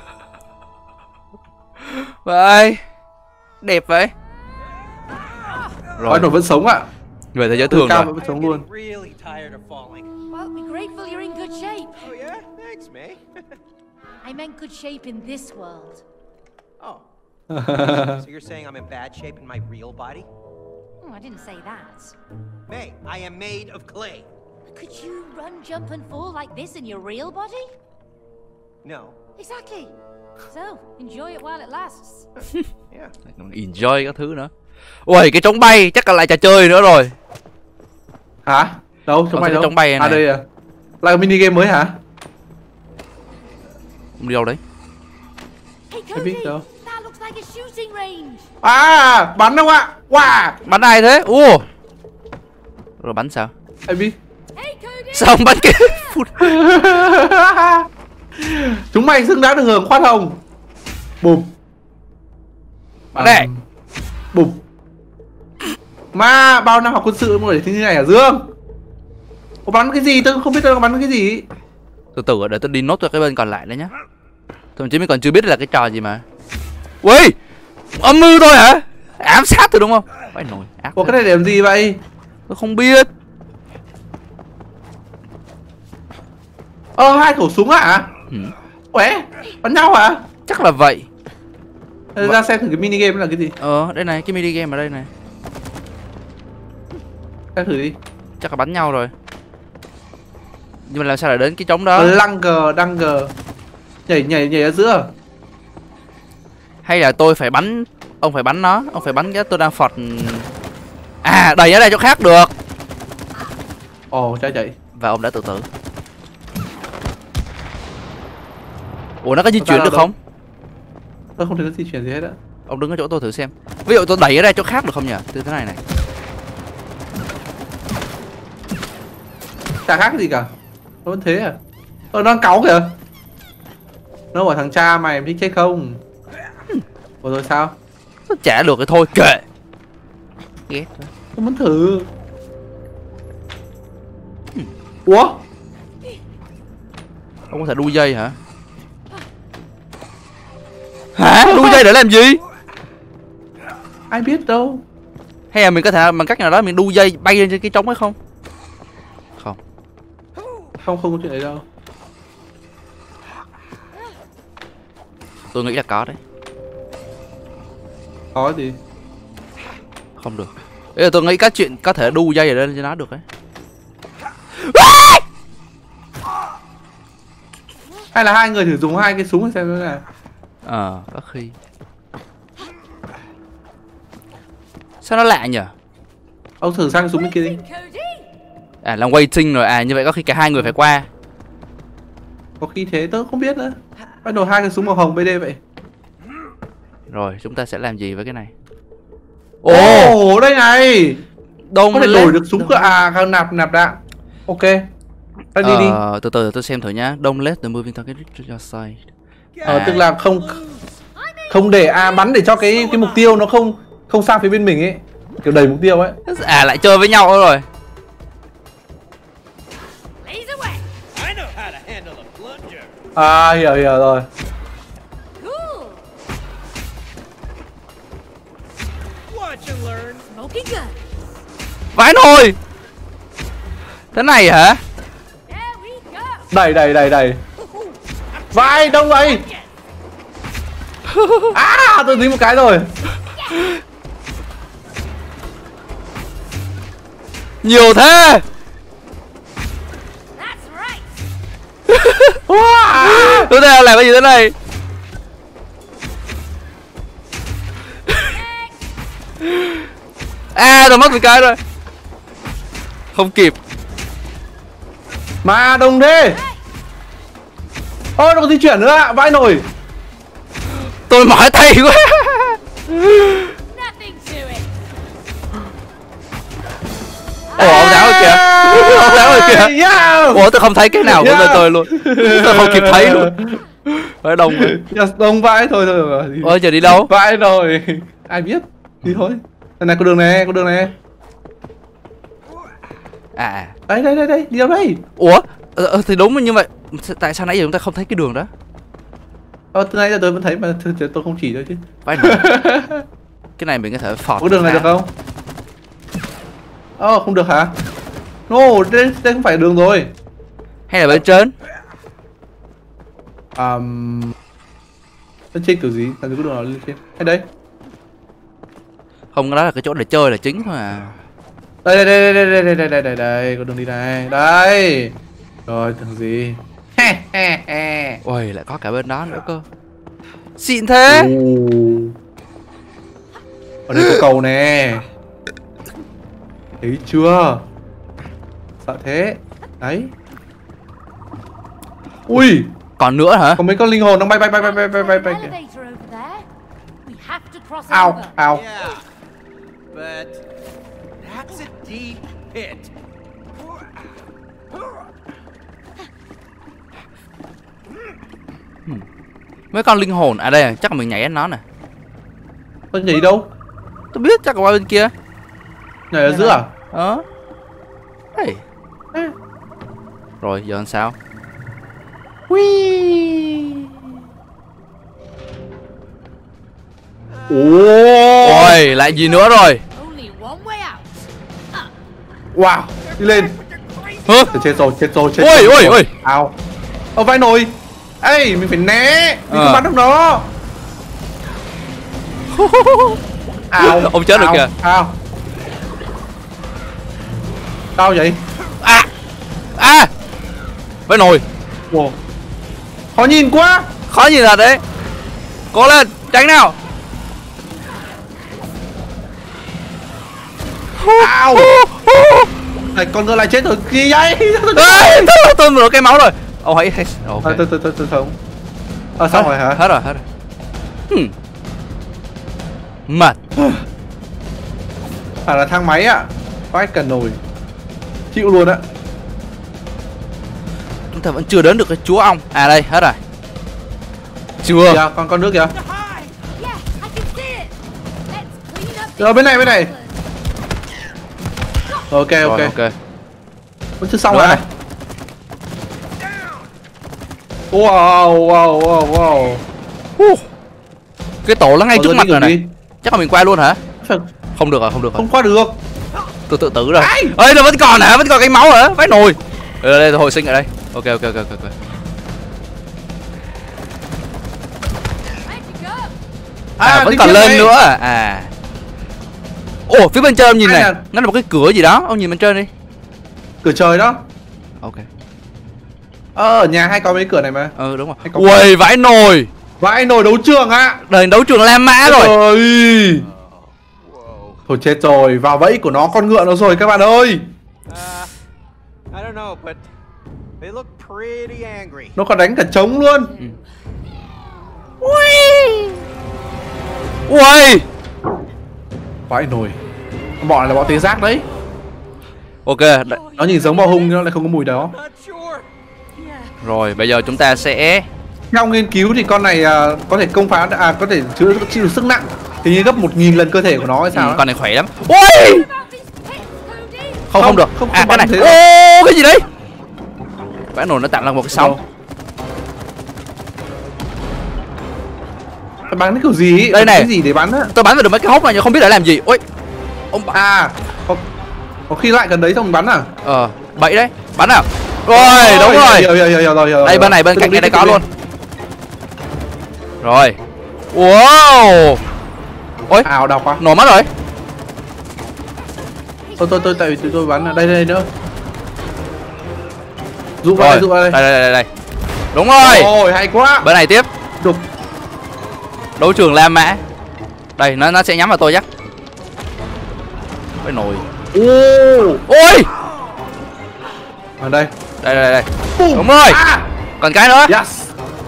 Vậy đẹp vậy. Quái Rồi nổi vẫn sống ạ. về thế giới Từ thường cao rồi. vẫn sống luôn. Really tired of falling. Well, be grateful you're in good shape. Oh yeah? Thanks, May. I meant good shape in this world. Oh. So you're saying I'm in bad shape in my real body? Oh, I didn't say that. May, I am made of clay. Could you run, jump, and fall like this in your real body? No. Exactly. So, enjoy it while it lasts. Yeah. Enjoy các thứ nữa. Ui cái trống bay chắc là lại trò chơi nữa rồi. Hả? Đâu, trống Ờ, bay cái đâu? trống bay này À này. đây à. Là mini game mới hả? Không đi đâu đấy. Hey, I biết Cody! đâu. That looks like a shooting range. À, bắn đâu ạ? Wow! Bắn ai thế? Ủa. Rồi bắn sao? Ai biết? Hey, Cody! Sao không bắn cái phút. Chúng mày xứng đáng được hưởng khoan hồng. Bụp. Bắn đây. Bụp. Mà bao năm học quân sự mà để thế như này hả Dương? Có bắn cái gì? Tôi không biết tôi bắn cái gì. Từ từ để tôi đi nốt cho cái bên còn lại đấy nhá. Thậm chí mình còn chưa biết là cái trò gì mà. Ui, âm mưu thôi hả? Ám sát thôi đúng không? Phải nổi ác. Ủa cái này để làm gì vậy? Tôi không biết. Ơ hai khẩu súng hả? Ừ. Ué, bắn nhau hả? Chắc là vậy. Ra ra xem thử cái mini game là cái gì. Ờ, đây này, cái mini game ở đây này. Xem thử đi. Chắc là bắn nhau rồi. Nhưng mà làm sao để đến cái trống đó? Lăng gờ, đăng gờ. Nhảy nhảy nhảy ở giữa. Hay là tôi phải bắn. Ông phải bắn nó. Ông phải bắn cái tôi đang phọt. À, đẩy ở đây chỗ khác được. Ồ, chạy chạy. Và ông đã tự tử. Ủa nó có di Có chuyển sao được đâu. không? Tôi không thấy nó di chuyển gì hết á. Ông đứng ở chỗ tôi thử xem. Ví dụ tôi đẩy ở đây chỗ khác được không nhỉ? Từ thế này này. Chả khác cái gì cả. Nó vẫn thế à. Ờ nó đang cáu kìa. Nó bảo thằng cha mày thích chết không? Ủa rồi sao? Nó chả được thì thôi kệ. Ghét quá. Tôi muốn thử. Ủa? Ông có thể đu dây hả? Hả? Đu dây để làm gì? Ai biết đâu. Hay là mình có thể bằng cách nào đó mình đu dây bay lên trên cái trống ấy không? Không. Không, không có chuyện đấy đâu. Tôi nghĩ là có đấy. Có gì? Không được. Ý là tôi nghĩ các chuyện có thể đu dây ở lên cho nó được đấy. Hay là hai người thử dùng hai cái súng xem thế nào. Ờ, có khi. Sao nó lạ nhỉ? Ông thử sang cái súng bên kia đi. Cody! À là waiting rồi, à như vậy có khi cả hai người phải qua. Có khi thế tôi không biết nữa. Bắt đầu hai cái súng màu hồng bê đê vậy. Rồi, chúng ta sẽ làm gì với cái này? Ồ, Ồ, đây này. đông Có thể lên. đổi được súng cơ à, không nạp nạp đạn. Ok. Ta đi đi. Ờ, từ từ tôi xem thử nhá. Don't let the moving target reach your side. Ờ, À. tức là không không để a bắn để cho cái cái mục tiêu nó không không sang phía bên mình ấy, kiểu đẩy mục tiêu ấy. À lại chơi với nhau rồi. Laser away! I know how to handle a plunger. À hiểu hiểu rồi. Cool! Watch and learn. Smoking gun! Vãi nồi. Thế này hả? There we go! Đẩy đẩy đẩy đẩy. Vai đâu vậy? À tôi dính một cái rồi. Nhiều thế. That's right! Wow. Tôi đang làm cái gì thế này? À tôi mất một cái rồi. Không kịp. Mà đông thế. Ôi nó còn di chuyển nữa ạ, vãi nồi. Tôi mỏi tay quá. Nothing to it. Ồ, ông giáo rồi kìa. Ông giáo rồi kìa. Yeah. Ủa, tôi không thấy cái nào của Yeah. tôi, tôi luôn. Tôi không kịp thấy luôn. Phải đông rồi. Yes, đông vãi thôi thôi. Ôi, giờ đi đâu? Vãi rồi. Ai biết. Đi thôi. Đây này, có đường này, có đường này. À. Đây đây đây đây, đi đâu đây? Ủa? Ờ, ờ, thì đúng nhưng mà tại sao nãy giờ chúng ta không thấy cái đường đó? Ờ, từ nãy giờ tôi vẫn thấy mà tôi, tôi không chỉ thôi chứ. Phải nè. Cái này mình có thể phọt. Có đường này được không? Ờ, không được hả? No, đây, đây không phải đường rồi. Hay là bên trên? Um, lên trên kiểu gì? Làm gì có đường nào lên trên? Hay đây? Không, đó là cái chỗ để chơi là chính thôi à. Đây đây đây đây đây đây đây đây đây đây có đường đi này. Đây. Rồi, tưởng gì? Ôi, lại có cả bên đó nữa cơ. Xịn thế. Ồ. Ở đây có cầu nè. Thấy chưa? Sợ thế. Đấy. Ui, Còn nữa hả? có mấy con linh hồn đang bay bay bay bay bay bay bay bay kìa. Elevator over there. We have to cross Ao, over. ao. Yeah, but that's a deep pit. Mấy con linh hồn. À đây à, chắc là mình nhảy đến nó nè. Tôi nhảy đâu? Tôi biết chắc là qua bên kia. Nhảy ở giữa à? Ờ. Hey. À. Rồi giờ làm sao? Ui. Ồ. Ôi, lại gì nữa rồi? Only one way out. Wow, đi lên. Hả? Chết rồi, chết rồi, chết Ôi, rồi. ôi, ôi. Ao. Ô vai nồi. Ê, mình phải né. Mình Ờ. không bắn được nó. Ao. Ông chết rồi ao, kìa. Ao. Sao vậy? À. À. Với nồi. Wow. Khó nhìn quá. Khó nhìn thật đấy. Cố lên, tránh nào. Ao. Này con ngựa lại chết rồi. Gì vậy? Ê, tôi tôi mở cái máu rồi. Ông hãy ok. Thôi thôi thôi thôi thôi không. À xong rồi hả? Hết rồi, hết rồi. Hmm. Mệt. Phải là thang máy ạ. Phải cần nồi. Chịu luôn ạ. Chúng ta vẫn chưa đến được cái chúa ong. À đây, hết rồi. Chưa. Kìa, con con nước kìa. Yeah, I can see it. Let's clean up. Rồi bên này bên này. Ok Rồi, ok. ok. Vẫn chưa xong Nữa rồi này. này. Wow wow wow wow. Uh. Cái tổ nó ngay Còn trước rồi mặt đi rồi đường này. đi. Chắc là mình qua luôn hả? Phải- Không được rồi, không được rồi. Không qua được. Tôi tự tử rồi. Ai? Ê, nó vẫn còn hả? Vẫn còn cái máu hả? Vãi nồi. Ở đây tôi hồi sinh ở đây. Ok ok ok ok. ok. Where'd you go? À, vẫn đi còn tiếp lên đây. nữa à. À. Ồ, phía bên trên ông nhìn Ai này. là- Nó là một cái cửa gì đó. Ông nhìn bên trên đi. Cửa trời đó. Ok. Ờ, ở nhà hay có mấy cửa này mà. Ừ đúng rồi. Hay có- Ui, vãi nồi. Vãi nồi đấu trường ạ. Đời đấu trường La Mã rồi. Ôi. Thôi chết rồi, vào bẫy của nó con ngựa nó rồi các bạn ơi. Uh, I don't know, but they look pretty angry. Nó còn đánh cả trống luôn. Ui. Vãi nồi. Bọn này là bọn tê giác đấy. Ok, đ- Nó nhìn giống bò hung nhưng nó lại không có mùi đó. Not sure. rồi bây giờ chúng ta sẽ Theo nghiên cứu thì con này à, có thể công phá à có thể chịu chịu được sức nặng thì như gấp một nghìn lần cơ thể của nó hay sao? ừ, á. con này khỏe lắm. Ui. About these pits, Cody. Không không Không, được. không- À không cái này. bắn thế Ô, cái gì đấy? Vãi nồi nó tạo ra một cái sóng. Đâu? Phải bắn cái kiểu gì ý? Đây này. Cái gì để bắn á? Tôi bắn vào được mấy cái hốc này nhưng không biết để làm gì. Ui. Ông bắn. À, có, có khi lại gần đấy xong bắn à? Ờ, bậy đấy. Bắn nào. Rồi, đúng rồi. Hiểu, hiểu, hiểu, hiểu, rồi, hiểu, Đây rồi. bên này bên Tiếp cạnh đi, này đây tiếp có đi. luôn. Rồi. Wow. Ôi, Ảo đọc à? nổ mất rồi. Tôi tôi tôi tại vì tôi, tôi bắn ở đây đây nữa. Dụ vào Rồi, đây, dụ vào đây đây. đây đây đây. Đúng rồi. Ôi, hay quá. Bên này tiếp. Đục. Đấu trường La Mã. Đây, nó nó sẽ nhắm vào tôi chắc. Cái nồi. Ô. Ôi. Ở đây. Đây đây đây. Boom. Đúng rồi. À. Còn cái nữa. Yes.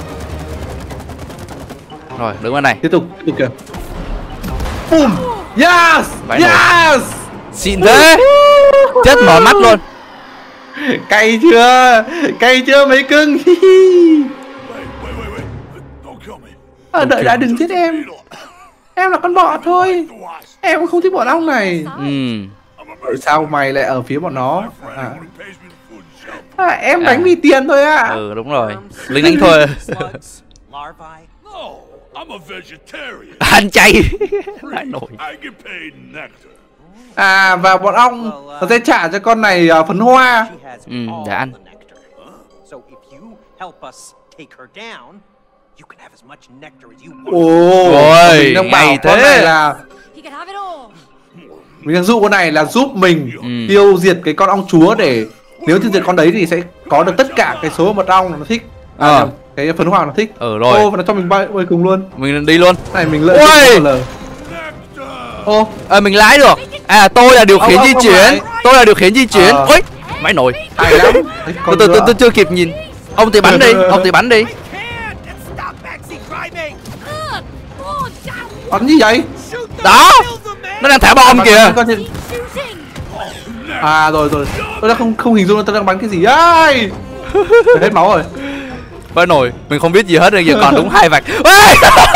Rồi, đứng bên này. Tiếp tục, tiếp tục kìa. Boom. Yes. Vãi nồi. Yes. Xịn thế. Chết mở mắt luôn. Cay chưa? Cay chưa mấy cưng? Wait, wait, wait, wait. Don't kill me. À, đợi đã, đừng giết em. Em là con bọ thôi. The wasp. Em cũng không thích bọn ong này. Ừ. I'm a Tại sao mày lại ở phía bọn nó? À, who pays me the food shelf. à, em đánh À. vì tiền thôi ạ. Ừ đúng rồi. Lính đánh thôi. Slugs, larvae. No, I'm a vegetarian. Ăn chay. Lại nổi. I get paid nectar. À, và bọn ong nó sẽ trả cho con này uh, phấn hoa. She has Ừ, all để ăn. the nectar. So if you help us take her down, you can have as much nectar as you want. Ồ, Ôi, mình đang bảo ngay con thế. này là You can have it all. mình đang dụ con này là giúp mình Ừ. tiêu diệt cái con ong chúa, để nếu tiêu diệt con đấy thì sẽ có được tất cả cái số mật ong nó thích. À, Ờ. cái phấn hoa nó thích. Ừ rồi. Ô, và nó cho mình bay bay cùng luôn. Mình đi luôn. Này mình lợi Ôi. dụng một lần. Ô, À, mình lái được. À tôi là điều khiển Ông- di ông- chuyển. ông lái. Tôi là điều khiển di chuyển. Ờ. Ôi, mãi nổi. hay lắm. Đấy, Tôi còn tôi tôi nữa. tôi chưa kịp nhìn. Ông thì bắn đi, ông thì bắn đi. Can't! It's stop backseat driving! Ugh. Oh, damn. Bắn gì vậy? Shoot them! Đó. Kill them, man! Nó đang thả bom Bắn- kìa. bắn con trên- Keep shooting. À rồi rồi, tôi đã không không hình dung là tôi đang bắn cái gì. Ai, hết máu rồi. Phải nổi. Mình không biết gì hết rồi, giờ còn đúng hai vạch. Ê!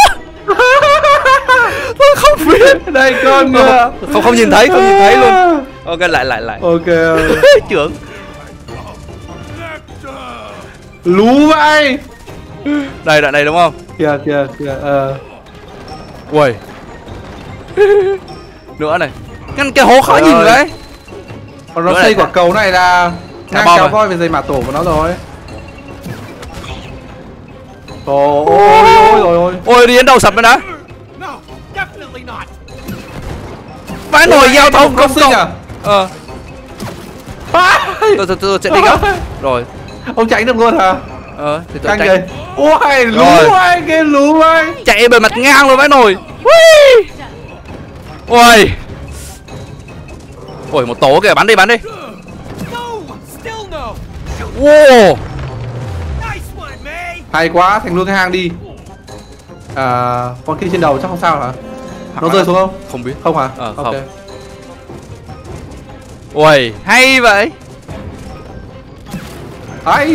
Tôi không biết. Đây con kìa. Không không nhìn thấy, không nhìn thấy luôn. Ok lại lại lại. Ok. Trưởng. Nectar. Lú vậy. Đây đoạn này đúng không? Kìa kìa kìa. Ờ. Ui. Nữa này. Cái cái hố khó Trời nhìn ơi. đấy. Còn nó Nữa xây này. quả cầu này là Thả ngang bom kéo à? voi về dây mả tổ của nó rồi. Ôi ôi ôi ôi. Ôi đi đến đầu sập rồi đã. No, definitely not! Vãi nổi giao thông công sinh cộng. à? Ờ. Tôi tôi tôi sẽ đi gấp. Rồi. Ông tránh được luôn hả? Ờ thì tôi Căng chạy. kìa. Ôi lú Rồi. vậy, cái lú vậy. Chạy bề mặt ngang luôn vãi nổi. Ui. Ôi. Ôi một tổ kìa, bắn đi bắn đi. No! Still no! Wow. Nice one, May! Hay quá, thành luôn cái hang đi. À, con kia trên đầu chắc không sao hả? Nó rơi xuống không? Không biết. Không hả? Ờ, Ok. không. Ui, hay vậy. Hay.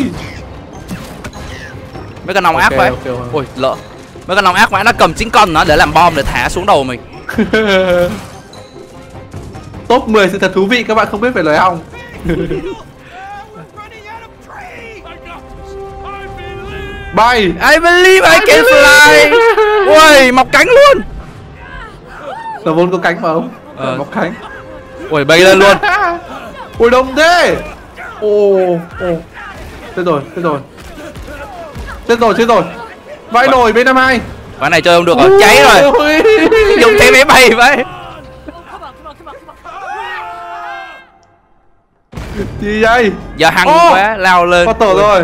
Mấy con nòng Ok, ác vậy. ok, ok. Ui, lỡ. Mấy con nòng ác vậy, nó cầm chính con nó để làm bom để thả xuống đầu mình. Top mười sự thật thú vị các bạn không biết về loài ong. We're running out of trees! I got this. I believe. Bay. I believe I can fly. Ui, mọc cánh luôn. Nó vốn có cánh mà không? Ờ. Mọc cánh. Ui, bay lên luôn. Ui đông thế. Ồ, ồ. Chết rồi, chết rồi. Chết rồi, chết rồi. Vãi nồi B năm hai. Ván này chơi không được rồi, cháy rồi. Ui. Dùng thế máy bay vậy. Come on, come on, come on, come on. Gì vậy? Giờ hăng Ô, quá, lao lên. có tổ Ui. rồi.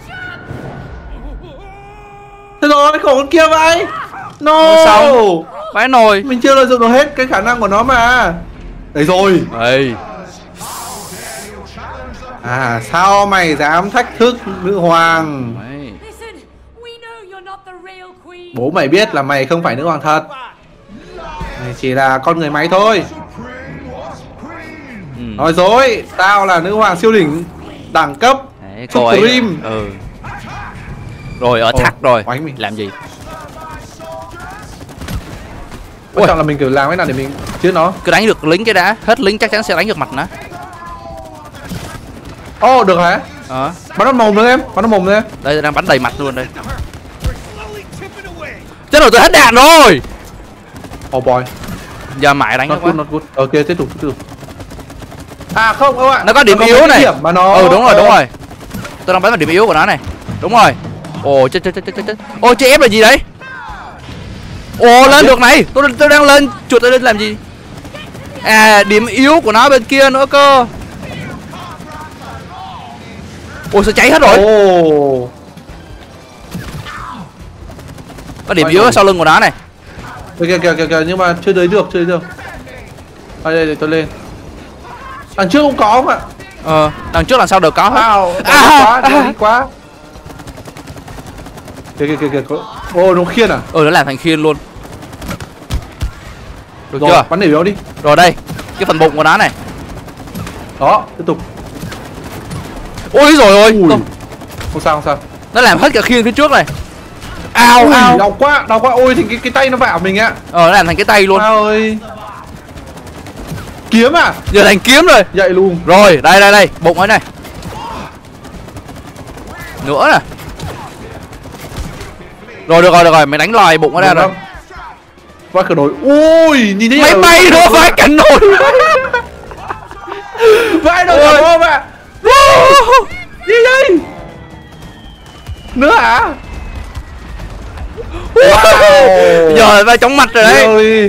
Thế rồi, khổ con kia vậy. No. Xong. Vãi nồi. Mình chưa lợi dụng được hết cái khả năng của nó mà. Đấy rồi. Ê. À, sao mày dám thách thức nữ hoàng? Đấy. Listen, we know you're not the real queen. Bố mày biết là mày không phải nữ hoàng thật. Mày chỉ là con người máy thôi. Ừ. Nói dối, tao là nữ hoàng siêu đỉnh đẳng cấp. Đấy, cô ấy. Supreme. Ừ. Rồi ở Ồ, thắt rồi. oánh mình. Làm gì? Quan Ui. trọng là mình kiểu làm cái nào để mình chứ nó. Cứ đánh được lính cái đã, hết lính chắc chắn sẽ đánh được mặt nó. Ô, oh, được hả? Ờ. Bắn nó mồm nữa em, bắn nó mồm nữa em. Đây đang bắn đầy mặt luôn đây. Slowly tipping away! Chết rồi, tôi hết đạn rồi. Oh boy. Giờ mãi đánh nó Not quá. good, not good. Ok, tiếp tục, tiếp tục. À không các bạn. Nó có điểm có yếu mấy này. điểm mà nó. Ừ đúng rồi, ờ, đúng rồi. Tôi đang bắn vào điểm yếu của nó này. Đúng rồi. Ồ chết chết chết chết chết. Ồ chế ép là gì đấy? Ồ lên được này. Tôi tôi đang lên chuột lên làm gì? À điểm yếu của nó bên kia nữa cơ. Ôi sao cháy hết rồi. Ồ. Có điểm Ôi, yếu rồi. ở sau lưng của nó này. Kìa kìa kìa kìa kìa, nhưng mà chưa tới được, chưa tới được. Đây đây, để tôi lên. Đằng trước cũng có không ạ? Ờ, đằng trước đằng sau đều có hết. Ao, À, quá, à. đi quá. Kìa kìa kìa kìa, có- ô nó khiên à? Ừ, nó làm thành khiên luôn. Được Rồi, chưa? bắn để yếu đi. Rồi đây, cái phần bụng của nó này. Đó, tiếp tục. Ôi rồi ôi, Ui. không, Không sao không sao. nó làm hết cả khiên phía trước này. Ao Ui, ao. đau quá, đau quá. Ôi thì cái cái tay nó vả mình ạ. Ờ, nó làm thành cái tay luôn. Ao ơi. Kiếm à? Giờ thành kiếm rồi. Dậy luôn. Rồi, đây đây đây, bụng ấy này. Nữa nè. Rồi được rồi, được rồi, mày đánh lòi bụng nó ra rồi. Vãi cả nồi. Ui, nhìn thấy Máy ở- bay nó vãi cả nồi. Vãi nồi Ôi. cả bom ạ. Gì đây? Nữa hả? Wow. Giờ vai chóng mặt rồi đấy. Ôi.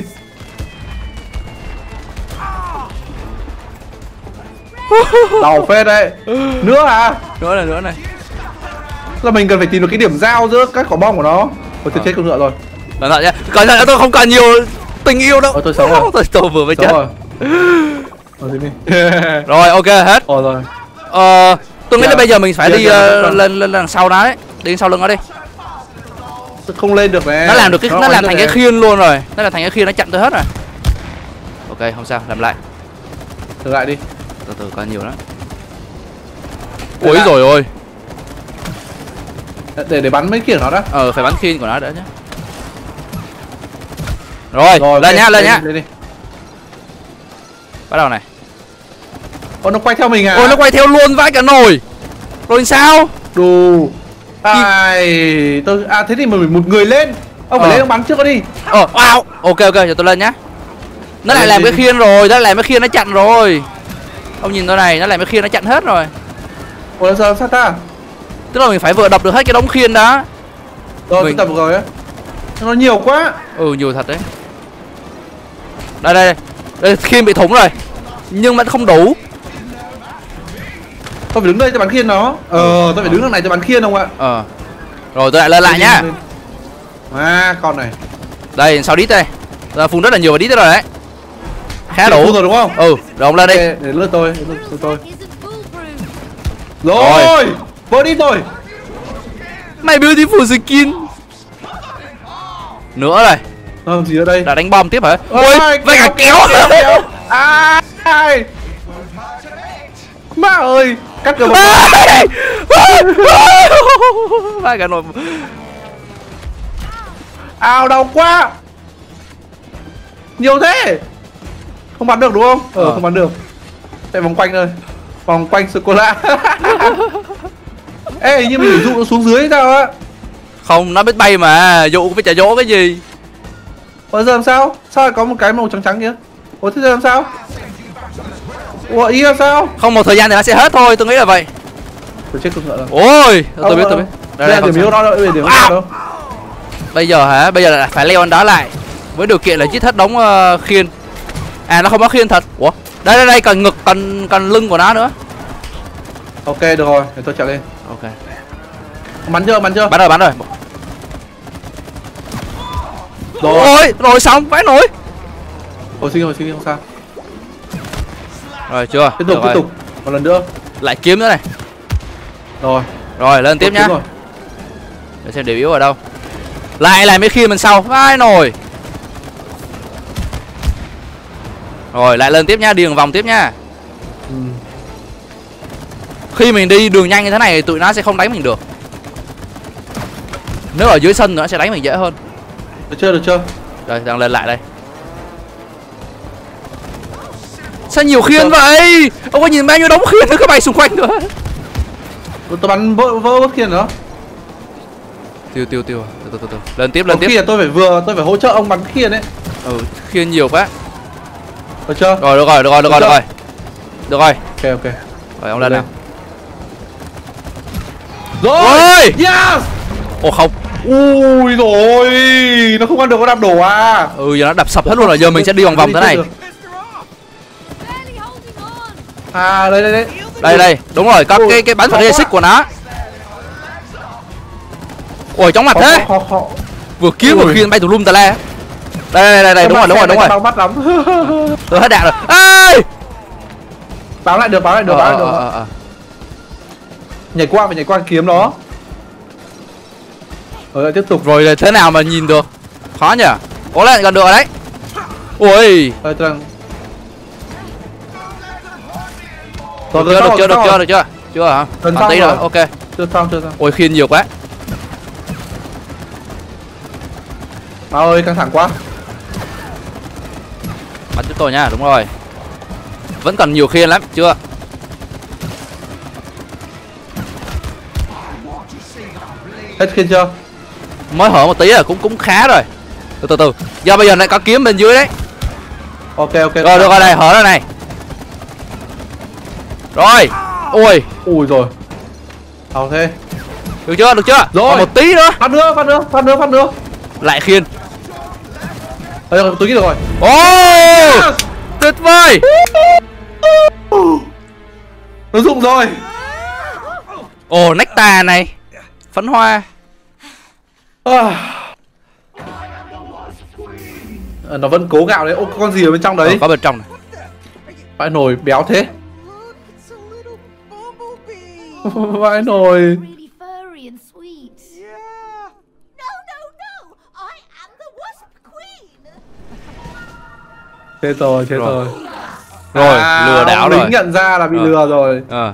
Đau phết đấy. Nữa hả? Nữa này, nữa này. Là mình cần phải tìm được cái điểm giao giữa các quả bom của nó. Ôi tôi chết con ngựa rồi. Cẩn thận nhá. Cẩn thận, tôi không cần nhiều tình yêu đâu. Ôi, tôi sống rồi. tôi, tôi vừa mới Đúng chết. rồi. Rồi đi. Rồi, ok hết. Ồ rồi. Ờ, tôi nghĩ Dạ. là bây giờ mình phải Dạ, đi dạ, ờ, dạ, vâng. lên lên đằng sau nó đấy. Đi sau lưng nó đi. Tôi không lên được nè. Nó làm được cái nó, quay làm được thành nè. cái khiên luôn rồi. Nó làm thành cái khiên, nó chặn tôi hết rồi. Ok, không sao, làm lại. Thử lại đi. Từ từ có nhiều lắm. Để Ôi lại. rồi ôi. Để để bắn mấy kia của nó đã. Ờ, phải bắn khiên của nó đã nhá. Rồi, Rồi, lên ok, nhá, lên nhá. Lên đi. Bắt đầu này. Ồ nó quay theo mình à? Ôi nó quay theo luôn vãi cả nồi. Rồi sao? Đù. Ai, tôi à thế thì mình một người lên. Ông phải Ờ. lên ông bắn trước nó đi. Ờ, wow. Ok ok, giờ tôi lên nhá. Nó lại Lên làm đi. cái khiên rồi, nó làm cái khiên nó chặn rồi. Ông nhìn tôi này, nó làm cái khiên nó chặn hết rồi. Ủa sao sao ta? Tức là mình phải vừa đập được hết cái đống khiên đó. Rồi Mình- tôi tập được rồi á. Nó nhiều quá. Ừ, nhiều thật đấy. Đây đây đây. Đây khiên bị thủng rồi. Nhưng mà không đủ. Tôi phải đứng đây cho bắn khiên nó. Ờ, tôi phải đứng đằng này cho bắn khiên không ạ? Ờ. Rồi tôi lại lên lại nhá. À, con này. Đây, sau đít đây. Giờ phun rất là nhiều vào đít rồi đấy. Khá đủ. Phun rồi đúng không? Ừ, rồi ông lên Ok, đi. để lướt tôi, để lướt tôi. Isn't foolproof. Rồi, vỡ đi rồi. My beautiful skin. Nữa rồi. Ờ, gì ở đây? Đã đánh bom tiếp hả? Ôi, Ôi, với cả kéo. kéo. À, ai. Má ơi, cắt cửa một. Vai cả nồi. Ao đau quá. Nhiều thế. Không bắn được đúng không? Ờ, Ờ. không bắn được. Chạy vòng quanh thôi. Vòng quanh sô cô la. Ê, nhưng mình phải dụ nó xuống dưới hay sao á? Không, nó biết bay mà, dụ với chả dỗ cái gì. Ủa giờ làm sao? Sao lại có một cái màu trắng trắng kia? Ủa thế giờ làm sao? Ủa ý làm sao? Không, một thời gian thì nó sẽ hết thôi, tôi nghĩ là vậy. Tôi chết con ngựa rồi. Ôi, tôi biết, tôi biết. Đây là điểm yếu đó, đây là điểm yếu À. đâu. Bây giờ hả? Bây giờ là phải leo anh đó lại. Với điều kiện là giết hết đống uh, khiên. À, nó không có khiên thật. Ủa? Đây đây đây, cần ngực, cần cần lưng của nó nữa. Ok được rồi, để tôi chạy lên. Ok. Bắn chưa, bắn chưa? Bắn rồi, bắn rồi. Rồi. Ôi, rồi xong, vãi nổi. Hồi sinh, hồi sinh không sao. Rồi chưa? Tiếp tục, Được tiếp rồi. tục. Một lần nữa. Lại kiếm nữa này. Rồi. Rồi, lên tiếp Tốt nhá. kiếm rồi. Để xem điểm yếu ở đâu. Lại lại mấy khi mình sau, vãi nổi. Rồi, lại lên tiếp nhá, đi đường vòng tiếp nhá. Ừ. Khi mình đi đường nhanh như thế này tụi nó sẽ không đánh mình được. Nếu ở dưới sân nó sẽ đánh mình dễ hơn. Được chưa, được chưa? Rồi, đang lên lại đây. Sao nhiều khiên vậy? Ông có nhìn bao nhiêu đống khiên nó cứ bay xung quanh nữa. Tôi, tôi bắn vỡ vỡ bất khiên nữa. Tiêu tiêu tiêu. Từ từ từ từ. Lên tiếp, lên Có khi tiếp. là tôi phải vừa, tôi phải hỗ trợ ông bắn khiên đấy. Ừ, khiên nhiều quá. Được chưa? Rồi, được rồi, được rồi, được rồi, được rồi. Được rồi. Ok, ok. Rồi, ông lên nào. Rồi. Ôi! Yes. Ồ không. Ui rồi, nó không ăn được, nó đạp đổ à? Ừ, giờ nó đập sập hết luôn rồi. Giờ mình sẽ đi vòng vòng thế này. Barely holding on. À đây đây đây. Đây đây, đúng rồi, có Ui, cái cái bắn khó phản quá. xích của nó. Ôi, chóng mặt Khó, thế. khó, khó. Vừa kiếm vừa Ui. khiên bay tùm lum tà la. Đây đây đây đây, đúng rồi, đúng rồi, đúng rồi. Đau mắt lắm. Tôi hết đạn rồi. Ê! Báo lại được, báo lại được, Ờ, báo lại ờ, được. ờ, ờ. Nhảy qua, phải nhảy qua kiếm nó. Rồi tiếp tục. Rồi là thế nào mà nhìn được? Khó nhỉ? Cố lên, gần được rồi đấy. Ui. Rồi tôi đang... Được chưa, được chưa, được chưa, được chưa? Chưa hả? Gần Còn xong tí rồi. nữa, ok. Chưa xong, chưa xong. Ôi khiên nhiều quá. Báo ơi, căng thẳng quá. Bắn giúp tôi nha, đúng rồi. Vẫn còn nhiều khiên lắm, chưa? Hết khiên chưa? Mới hở một tí rồi, cũng cũng khá rồi. Từ từ từ. Giờ bây giờ lại có kiếm bên dưới đấy. Ok, ok. Rồi được rồi này, hở rồi này. Rồi. Ui. Ui rồi. Sao thế? Được chưa, được chưa? Rồi. Còn một tí nữa. Phát nữa, phát nữa, phát nữa, phát nữa. Lại khiên. Đây, tôi nghĩ được rồi. Ô, Yes! tuyệt vời. Nó dụng rồi. Ồ, nectar này. Phấn hoa. À. Ờ, nó vẫn cố gạo đấy. Ô, có con gì ở bên trong đấy? Ờ, có bên trong này. Vãi nồi béo thế. Look, it's a little bumblebee. Vãi nồi. Really furry and sweet. Yeah. No, no, no! I am the Wasp Queen! Chết rồi, chết Rồi. rồi. Rồi, À, lừa đảo ông rồi. lính nhận ra là bị Ờ. lừa rồi. Ờ.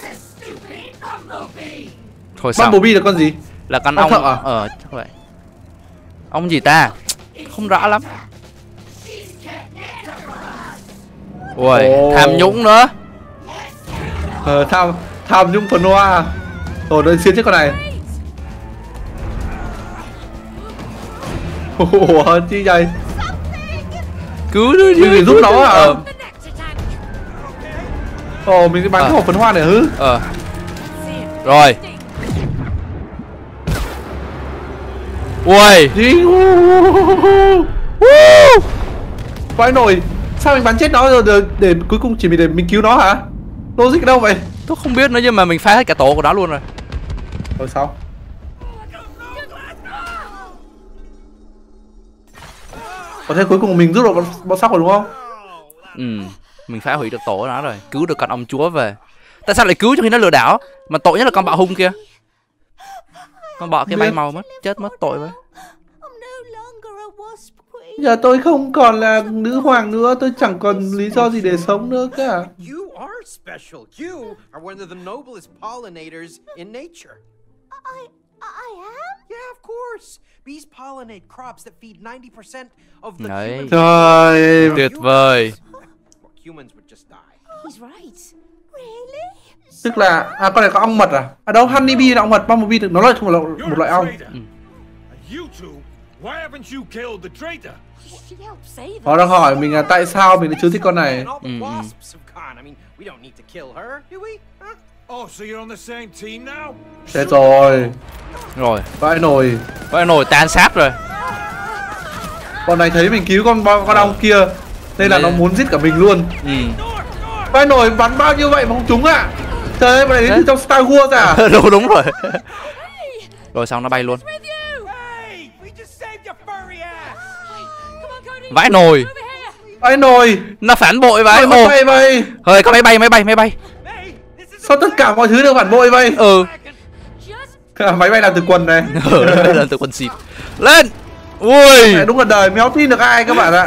Thôi xong. Bumblebee là con gì? Là con Con ong. thợ à? Ờ, chắc vậy. Ong gì ta? Không rõ lắm. Ui, Ồ. tham nhũng nữa. Ờ, tham tham nhũng phần hoa. Rồi nó xiên chết con này. Ủa chi vậy? Cứu nó Mình phải giúp nó à? Ờ, The next attack! Ồ, mình sẽ bắn Ờ. cái hộp phấn hoa này hứ. ờ. Rồi. Ui. Gì? Vãi nồi. Sao mình bắn chết nó rồi để, để cuối cùng chỉ vì để mình cứu nó hả? Logic ở đâu vậy? Tôi không biết nữa nhưng mà mình phá hết cả tổ của nó luôn rồi. Rồi sao? Có thể cuối cùng mình rút được bọn, bọn sóc rồi đúng không? Ừ, mình phá hủy được tổ của nó rồi, cứu được con ông chúa về. Tại sao lại cứu trong khi nó lừa đảo? Mà tội nhất là con bạo hung kia. Con bọ kia bay màu mất, chết mất tội vậy. I'm no longer a Wasp Queen. Giờ tôi không còn là nữ hoàng nữa, tôi chẳng còn lý do gì để sống nữa cả. You are special. You are one of the noblest pollinators in nature. I, I am? Yeah, of course. Bees pollinate crops that feed ninety percent of the Đấy. human Trời. Tuyệt vời. Or humans would just die. He's right. Really? Tức là à con này có ong mật à? À đâu, honeybee là ong mật, bumblebee được nó là một, You're một loại a ong. traitor. And you two, why haven't you killed the traitor? She helped save us. Họ đang hỏi mình là tại sao mình lại chưa thích con này. And all the Mm-mm. wasps have gone. I mean, we don't need to kill her, do we? Huh? Oh, so you're on the same team now? Chết rồi. Rồi, Vãi nồi. cái nồi tan sát rồi. Con này thấy mình cứu con con ong kia nên là Nên- nó muốn giết cả mình luôn. Ừ. Vãi nồi bắn bao nhiêu vậy mà không trúng ạ? Trời ơi, bọn này đến từ trong Star Wars à? đúng đúng rồi. Rồi xong nó bay luôn. With you! Hey, we just saved your furry ass. Come on, Cody. Vãi nồi. Over here. Vãi nồi. Nó phản bội vậy. Ôi, Ồ. mất bay bay. Thôi có máy bay, máy bay, máy bay. Hey, this is Sao tất cả mọi thứ đều phản bội vậy? Ừ. Just Cả máy bay làm từ quần này. Lần từ quần xịt. Lên. Ui. Mẹ, đúng là đời méo tin được ai các bạn ạ.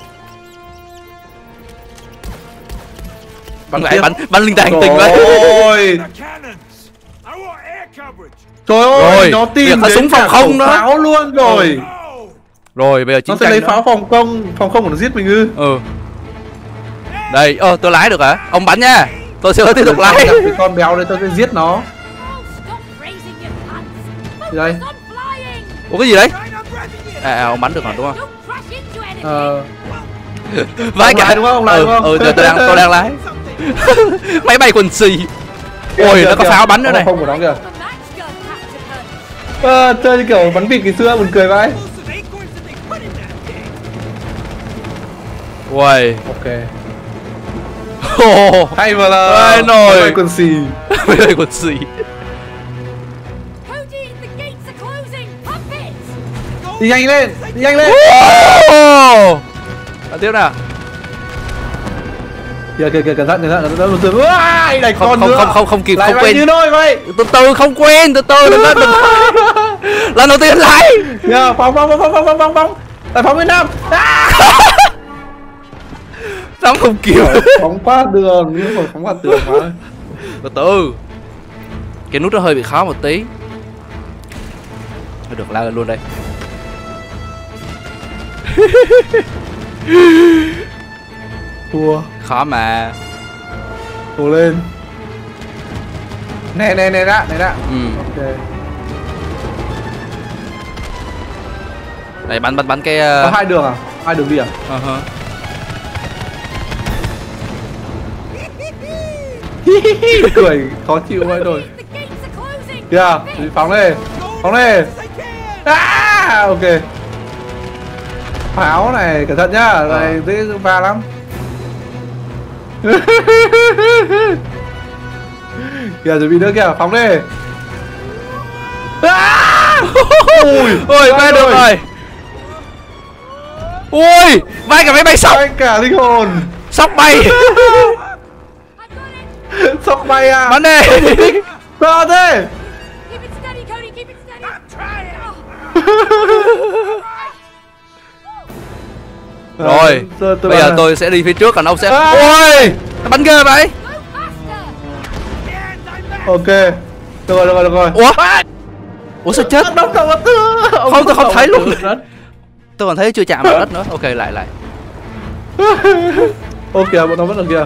Bắn Lại tiếp. bắn bắn linh tài hành tinh Trời vậy. ơi. The cannons! I want air coverage! Trời ơi, Rồi, nó bây tìm giờ có đến súng phòng cả không khẩu nữa. pháo luôn rồi. No! Rồi bây giờ Nó chiến sẽ tranh lấy nữa. pháo phòng không, phòng không của nó giết mình ư? Ừ. Đây, ơ tôi lái được hả? Ông bắn nha. Tôi sẽ tiếp tục lái. Gặp cái con béo đấy tôi sẽ giết nó. oh, stop raising your pants. Gì đây? Focus on flying. Ủa cái gì đấy? I'm breathing it. À, à ông bắn được hả đúng không? Don't crash into anything. Ờ, Vãi Ông lái đúng không? Ông lái ừ, đúng không? ừ, giờ tôi đang tôi đang lái. Máy bay quần xì. Ôi kìa, nó có kìa. pháo bắn nữa Có này. Không của nó kìa. The match gun captain. Ờ, chơi như kiểu bắn vịt ngày xưa buồn cười vãi. Those acorns that they put in that thing. Ui. Ok. Ồ. Hay mà là. Vãi nồi. Máy bay quần xì. Máy bay quần xì. Cody, the gates are closing. Pump it. Đi nhanh lên, đi nhanh lên. Ồ. Tiếp nào. Kìa kìa kìa, cẩn thận cẩn thận cẩn thận. Từ ai đánh Không con không nữa. không không không kịp, Lại không bay quên. như nôi vậy. Từ từ không quên, từ từ đừng có đừng. Lần đầu tiên lại. Kìa, phóng phóng phóng phóng phóng phóng phóng. Lại phóng Việt Nam. Xong không kịp. Phóng qua đường, nhưng mà phóng qua tường mà. Từ từ. Cái nút nó hơi bị khó một tí. Thôi được, lao lên luôn đây. Thua. Khó mà. Thua lên. Nè nè nè đã, nè đã. Ừ. Ok. Đây bắn bắn bắn cái Có uh... hai đường à? Hai đường đi à? uh-huh. Cười khó chịu vậy rồi. The gates are closing. Kìa, đi phóng đi. Phóng đi. À, ok. Pháo này, cẩn thận nhá, này dễ va lắm. Kìa, chuẩn bị nữa kìa, phóng đi. À! Ui, Ôi, bay được rồi. Ui, bay cả máy bay sóc. bay cả linh hồn. Sóc bay. Sóc bay à. Bắn đi. Sao thế? Keep it steady, Cody. Keep it steady. Rồi, tôi, tôi bây giờ bắn tôi sẽ đi phía trước, còn ông sẽ... À. Ôi, nó bắn ghê vậy. Go faster. Ok. Được rồi, được rồi, được rồi. Ủa? Ủa sao chết? Đóng đầu vào tư. Không, tôi không thấy luôn. Đất. Tôi còn thấy chưa chạm vào đất nữa. Ok, lại lại. Ô kìa, bọn nó vẫn ở kìa.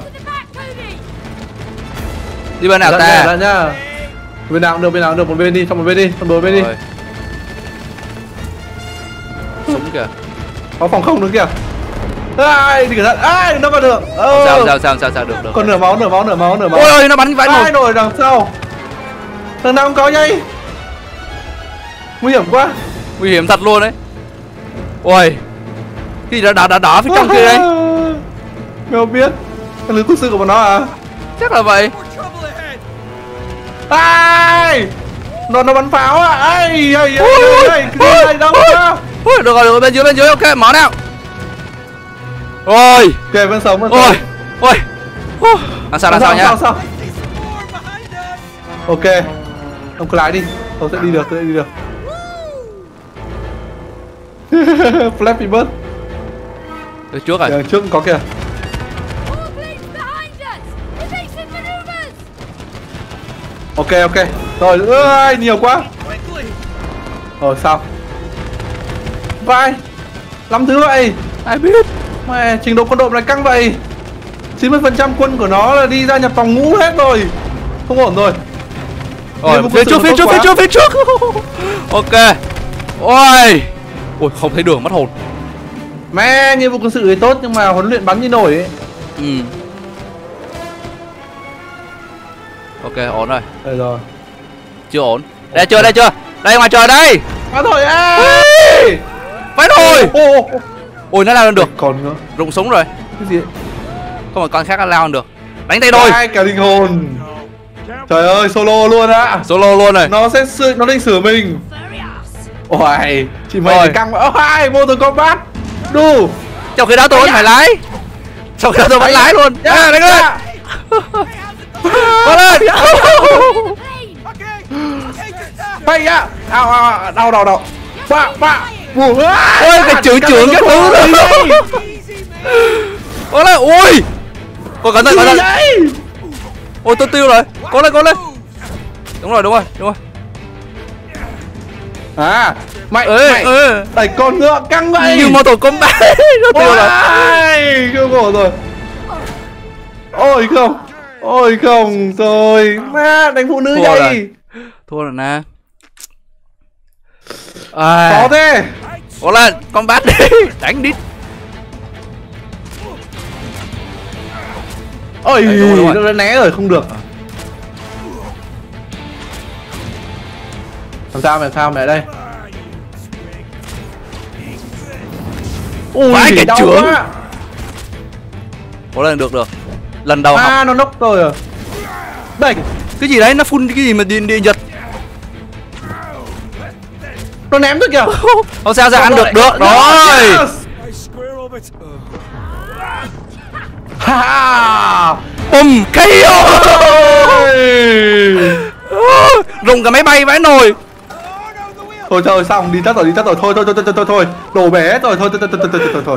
Đi bên nào Dặn ta? nhá, dặn nhá. Bên nào cũng được, bên nào cũng được, một bên đi, xong một bên đi, xong một bên đi. Rồi. Súng kìa. Có phòng không nữa kìa. Ai, đi cẩn thận. Ai, nó vào được. Ờ. Sao sao sao sao sao được được. Còn nửa máu, nửa máu, nửa máu, nửa máu. Ôi ôi, nó bắn vãi Ai nồi. nổi đằng sau. Thằng nào cũng có nhây. Nguy hiểm quá. Nguy hiểm thật luôn đấy. Ôi. Cái gì đó đỏ đỏ đỏ phía trong kia đây. Mèo biết. Cái lưới quân sự của bọn nó à? Chắc là vậy. Ai! Nó nó bắn pháo à? Ai ai ai ai cái gì này đâu ra? Ôi, được rồi, được rồi, bên dưới bên dưới, ok, mở nào. Ôi. Kìa vẫn sống vẫn Ôi. sống. Ôi. Làm sao làm sao nhá. Sao sao? Ok. Ông cứ lái đi. Tôi sẽ đi được, tôi sẽ đi được. Flappy Bird. Từ trước rồi. Kìa, trước cũng có kìa. All planes behind us. Evasive maneuvers. Ok ok. Rồi, ơi nhiều quá. Ờ sao? Vai. Lắm thứ vậy. Ai biết. Mẹ, trình độ quân đội này căng vậy. chín mươi phần trăm quân của nó là đi ra nhập phòng ngũ hết rồi. Không ổn rồi. Rồi, phía trước, phía trước, phía trước, phía trước. Ok. Ôi. Ôi, không thấy đường, mất hồn. Mẹ, nhiệm vụ quân sự thì tốt nhưng mà huấn luyện bắn như nổi ấy. Ừ. Ok, ổn rồi. Đây rồi. Chưa ổn. Đây chưa, đây chưa. Đây ngoài trời đây. Bắn rồi à. Phải rồi. Ô, ô, Ôi, nó lao lên được. còn nữa. Rụng súng rồi. Cái gì? Có một con khác nó lao lên được. Đánh tay đôi. Hai cả linh hồn. Trời ơi, solo luôn á. Solo luôn rồi. Nó sẽ sửa, nó định sửa mình. Ôi, chị mày Rồi. thì căng vậy. Ô, hai, Mortal Kombat. Đu. Trong khi đó tôi vẫn phải lái. Trong khi đó tôi vẫn lái luôn. À, đánh lên. Có lên. Bay á. Ao, ao, đau, đau, đau. Bạ, bạ. Ôi, Ôi, cái chưởng chưởng cái thứ rồi. Có lên. Ui. Cô cẩn thận, cẩn thận. Ôi, tôi tiêu rồi. Có lên, có lên. Đúng rồi, đúng rồi, đúng rồi. À, mày, Ê, mày ê. đẩy con ngựa căng vậy. Như Mortal Kombat. Nó tiêu rồi. Ôi, kêu khổ rồi. Ôi không. Ôi không, rồi. Má, đánh phụ nữ Thua vậy. rồi. Thua rồi nè. À. Khó thế. Có lên, combat đi. Đánh đi. Ôi, Đấy, đúng rồi, đúng rồi. nó đã né rồi, không được. Làm sao, làm sao mẹ đây? Ui, Vãi cái đau chưởng. quá. Có lên được được. Lần đầu học. À, nó nốc rồi à. Đây, Cái gì đấy, nó phun cái gì mà điện điện giật. nó ném tôi kìa. Không sao, sao ăn được được rồi. Yes. I square orbit. Uh, Ha ha, Bùm ca o. Rùng cả máy bay vãi nồi. Thôi trời xong, đi tắt rồi, đi tắt rồi, thôi thôi thôi thôi thôi thôi, đổ bể rồi, thôi thôi thôi thôi thôi thôi thôi thôi.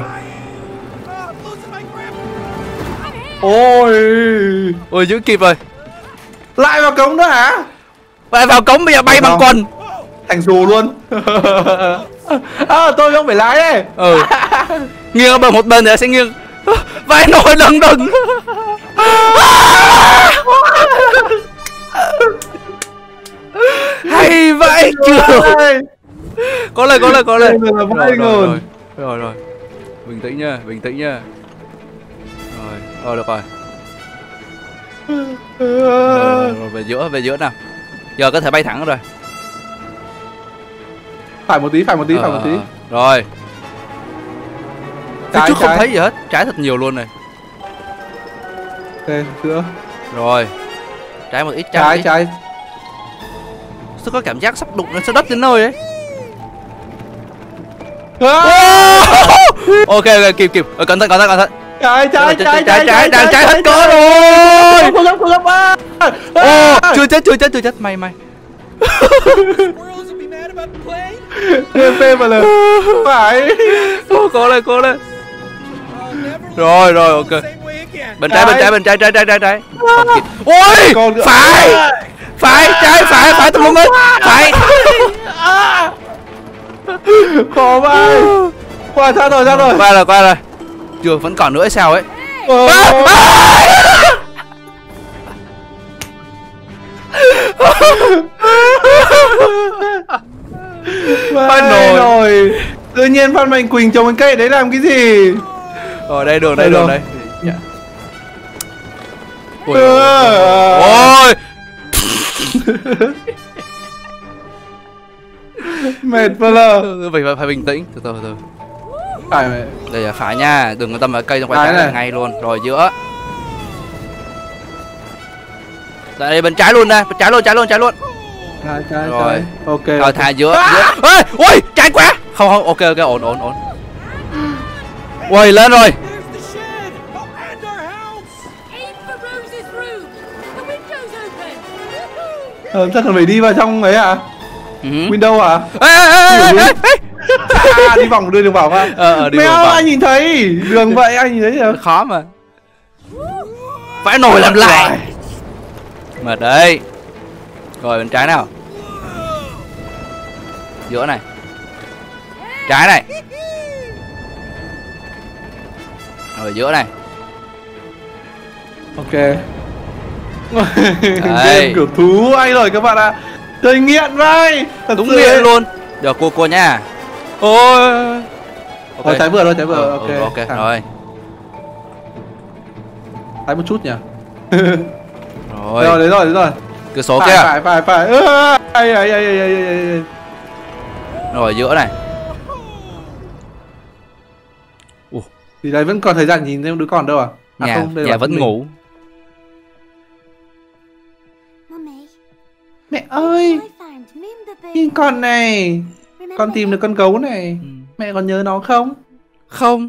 Ôi, Ôi giữ kịp rồi. lại vào cống nữa hả? Lại vào cống bây giờ bay bằng quần. Thành dù luôn. À, tôi không phải lái đấy. Ừ. Nghiêng bằng một bên thì sẽ nghiêng. Vãi nồi đừng đừng. Hay vãi chưa? Có lời có lời có lời. Rồi, rồi, Rồi rồi. rồi, rồi rồi. Bình tĩnh nha, bình tĩnh nha. Rồi, rồi được rồi. Rồi, rồi, về giữa, về giữa nào. Giờ có thể bay thẳng rồi. Phải một tí, phải một tí, phải một tí. Ờ, rồi. Phía Trái, trước không trái. thấy gì hết, trái thật nhiều luôn này. Ok, giữa. Rồi. Trái một ít, trái, một Trái, ít. trái. Sao có cảm giác sắp đụng lên đất đến nơi ấy. Ok ok kịp kịp. Ờ, cẩn thận cẩn thận cẩn thận. Trái, trái, trái, trái trái đang trái hết cỡ rồi. Không gấp, không gấp. À. Ô, chưa chết chưa chết chưa chết, may may. P mà là phải. Cố cố lên cố lên. Rồi rồi ok. Bên trái bên trái bên trái trái trái trái trái. Ôi Còn nữa. phải phải trái phải phải tùm lum hết phải. Khó vai. Qua sao rồi, sao rồi. Qua rồi qua rồi. Chưa vẫn còn nữa hay sao ấy. Ờ. Vai nồi. rồi. Tự nhiên Phan Mạnh Quỳnh trồng cái cây đấy làm cái gì? Rồi đây đường đây Đây đường rồi. đây. Dạ. Ôi, Ờ. ôi. Mệt vơ lờ. Phải, phải phải bình tĩnh từ từ từ. Phải mày. Đây là phải nha, đừng có tâm vào cây trong Phải quay trái này. là ngay luôn. Rồi giữa. Tại đây bên trái luôn nè, bên trái luôn, trái luôn, trái luôn. Trái, trái, Rồi. trái. Ok. Rồi ok. thả giữa, giữa. Ê, ôi, trái quá. Không không, ok ok, ổn ổn ổn. Ui lên rồi. Aim for Rose's room. The window's open. Ờ, chắc là phải đi vào trong ấy à? Ừ. Window à? Ê, ê, ê, ê, ê. À, đi vòng đưa đường vào ha. Ờ, ờ, đi Mèo, vòng vào. anh nhìn thấy đường vậy, anh nhìn thấy chưa? Khó mà. Phải nổi làm lại. Mệt đấy. Rồi bên trái nào. Giữa này. Trái này. Rồi giữa này. Ok. Game kiểu thú anh rồi các bạn ạ. À. Chơi nghiện vậy. Thật Đúng sự miệng ấy. luôn. Được cua cua nha. Ôi. Ok. Thôi trái vừa thôi, trái vừa. Ừ, Ok. ừ, ok Thẳng. rồi. Trái một chút nhỉ. Rồi. Rồi, đấy rồi, đấy rồi. Cửa sổ Phải, kia. phải, phải, phải. Ơ, ai, ai, ai, ai, ai, ai, ai. Rồi giữa này. Thì đấy vẫn còn thời gian nhìn thêm đứa con đâu à? À Nhà không, đây là nhà bản vẫn thân ngủ. Mummy, Mẹ ơi, I found Moonbaboo. nhìn con này. Remember Con tìm được him? con gấu này. Ừ. Mẹ còn nhớ nó không? Không.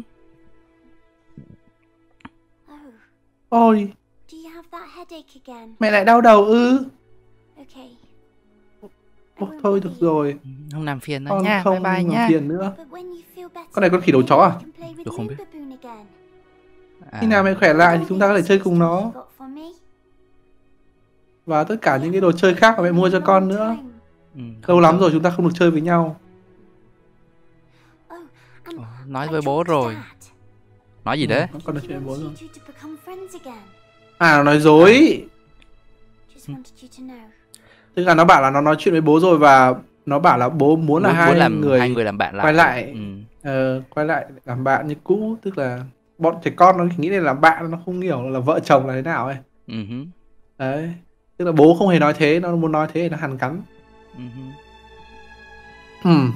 Oh, Ôi, do you have that headache again? mẹ lại đau đầu ư? Okay. I Ôi, won't thôi bother được you. rồi. Không làm phiền nữa Con nha. Bye không bye làm nha. phiền nữa. But when you feel better, Con này con khỉ đầu chó à? you can play with Tôi không biết. Moonbaboo again. À. Khi nào mẹ khỏe lại thì chúng ta có thể chơi cùng nó. You got for me? Và tất cả những cái đồ chơi khác mà mẹ mua cho con nữa. Ừ, Lâu lắm rồi chúng ta không được chơi với nhau. Oh, and Ờ, nói I với bố talked to rồi. Dad. Ừ, Nói gì đấy? Con nói chuyện He với bố wants rồi. you two to become friends again. À, nó nói dối. Just wanted you to know. Tức là nó bảo là nó nói chuyện với bố rồi và nó bảo là bố muốn là Muốn- hai muốn làm người, hai người làm bạn lại. quay lại. Ừ. ờ, quay lại làm bạn như cũ. Tức là bọn trẻ con nó nghĩ là làm bạn, nó không hiểu là vợ chồng là thế nào ấy. Ừ hứ, Đấy. Tức là bố không hề nói thế, nó muốn nói thế thì nó hằn cắn. ừ hứ. Hmm.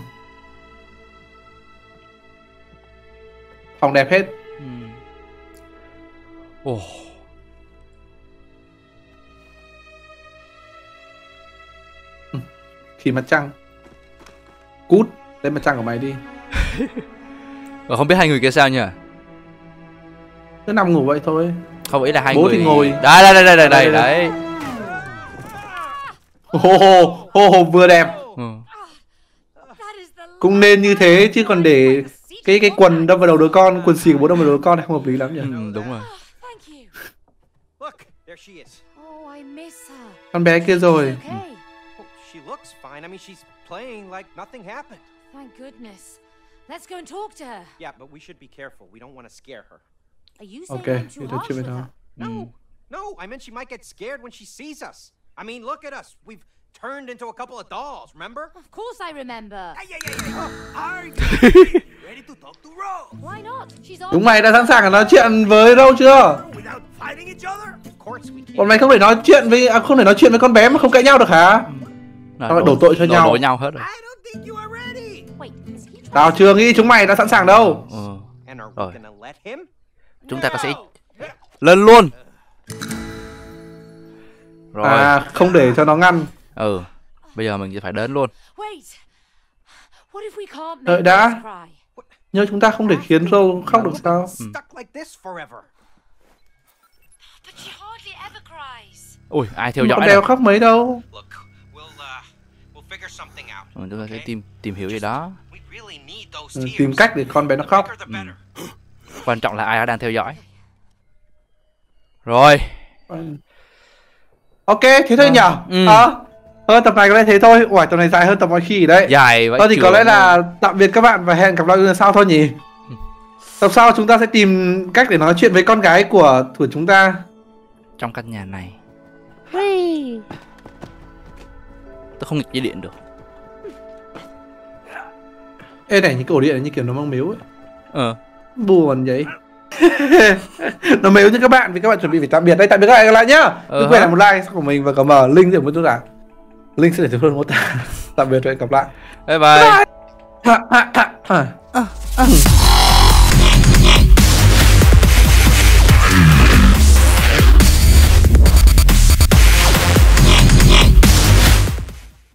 Phòng đẹp hết. Ừ. Ồ. Khỉ mặt trăng. Cút, lấy mặt trăng của mày đi. Và không biết hai người kia sao nhỉ? cứ nằm ngủ vậy thôi. Không, ý là hai Bố người thì ngồi. Đây đây đây đây đây Đây, đây đây. đấy. Hô hô hô hô vừa đẹp. Ừ. That is the Cũng nên như thế chứ còn để cái cái quần đâm vào đầu đứa con, quần xì của bố đâm vào đầu đứa con này không hợp lý lắm nhỉ. Ừ, đúng rồi. Thank you. Look, there she is. Oh, I miss her. Con bé kia rồi. Okay. Well, she looks fine. I mean, she's playing like nothing happened. Thank goodness. Let's go and talk to her. Yeah, but we should be careful. We don't want to scare her. Are you saying Ok, I'm thì too nói harsh chuyện với with nó. her? No, no, I meant she might get scared when she sees us. I mean, look at us. We've turned into a couple of dolls, remember? Of course I remember. Hey, hey, hey, hey. Are you ready to talk to Rose? Why not? She's on. Chúng mày đã sẵn sàng để nói chuyện với Rose chưa? Without fighting each other? Of course we can. Bọn mày không thể nói chuyện với à, không thể nói chuyện với con bé mà không cãi nhau được hả? Tao lại đổ tội cho nhau. Đổ nhau hết rồi. I don't think you are ready. Wait, is he trying? Tao chưa nghĩ chúng mày đã sẵn sàng đâu. Ừ. And are we Rồi. gonna let him? Chúng ta có sẽ lên luôn. Rồi. À, không để cho nó ngăn. Ừ. Bây giờ mình sẽ phải đến luôn. Wait. What if we can't Đợi make đã. Rose cry? Nhưng chúng ta không để khiến Rose khóc được sao? Stuck like this forever. But she hardly ever cries. Ui, ai theo Con dõi bé này? khóc mấy đâu. Look, we'll uh, we'll figure something out. Ừ, chúng ta sẽ tìm tìm hiểu gì đó. We really need those Ừ, tears. tìm cách để con bé nó khóc. The bigger the better. Quan trọng là ai đang theo dõi. Rồi. Ok, thế thôi nhở? Ừ. Ờ, hơn tập này có lẽ thế thôi. Ủa, tập này dài hơn tập mọi khi đấy. Dài vậy. Thôi thì có chưởng lẽ luôn. là tạm biệt các bạn và hẹn gặp lại lần sau thôi nhỉ. Tập sau chúng ta sẽ tìm cách để nói chuyện với con gái của của chúng ta. Trong căn nhà này. Tôi không nghịch dây điện được. Ê này, những cái ổ điện này như kiểu nó mang miếu ấy. Ờ. Buồn vậy. Nó mếu như các bạn vì các bạn chuẩn bị phải tạm biệt đây. Tạm biệt các bạn lại nhá. Ờ Đừng quên làm một like của mình và comment link ở bên tôi là link sẽ để dưới phần mô tả. Tạm biệt và hẹn gặp lại. Bye bye. Bye.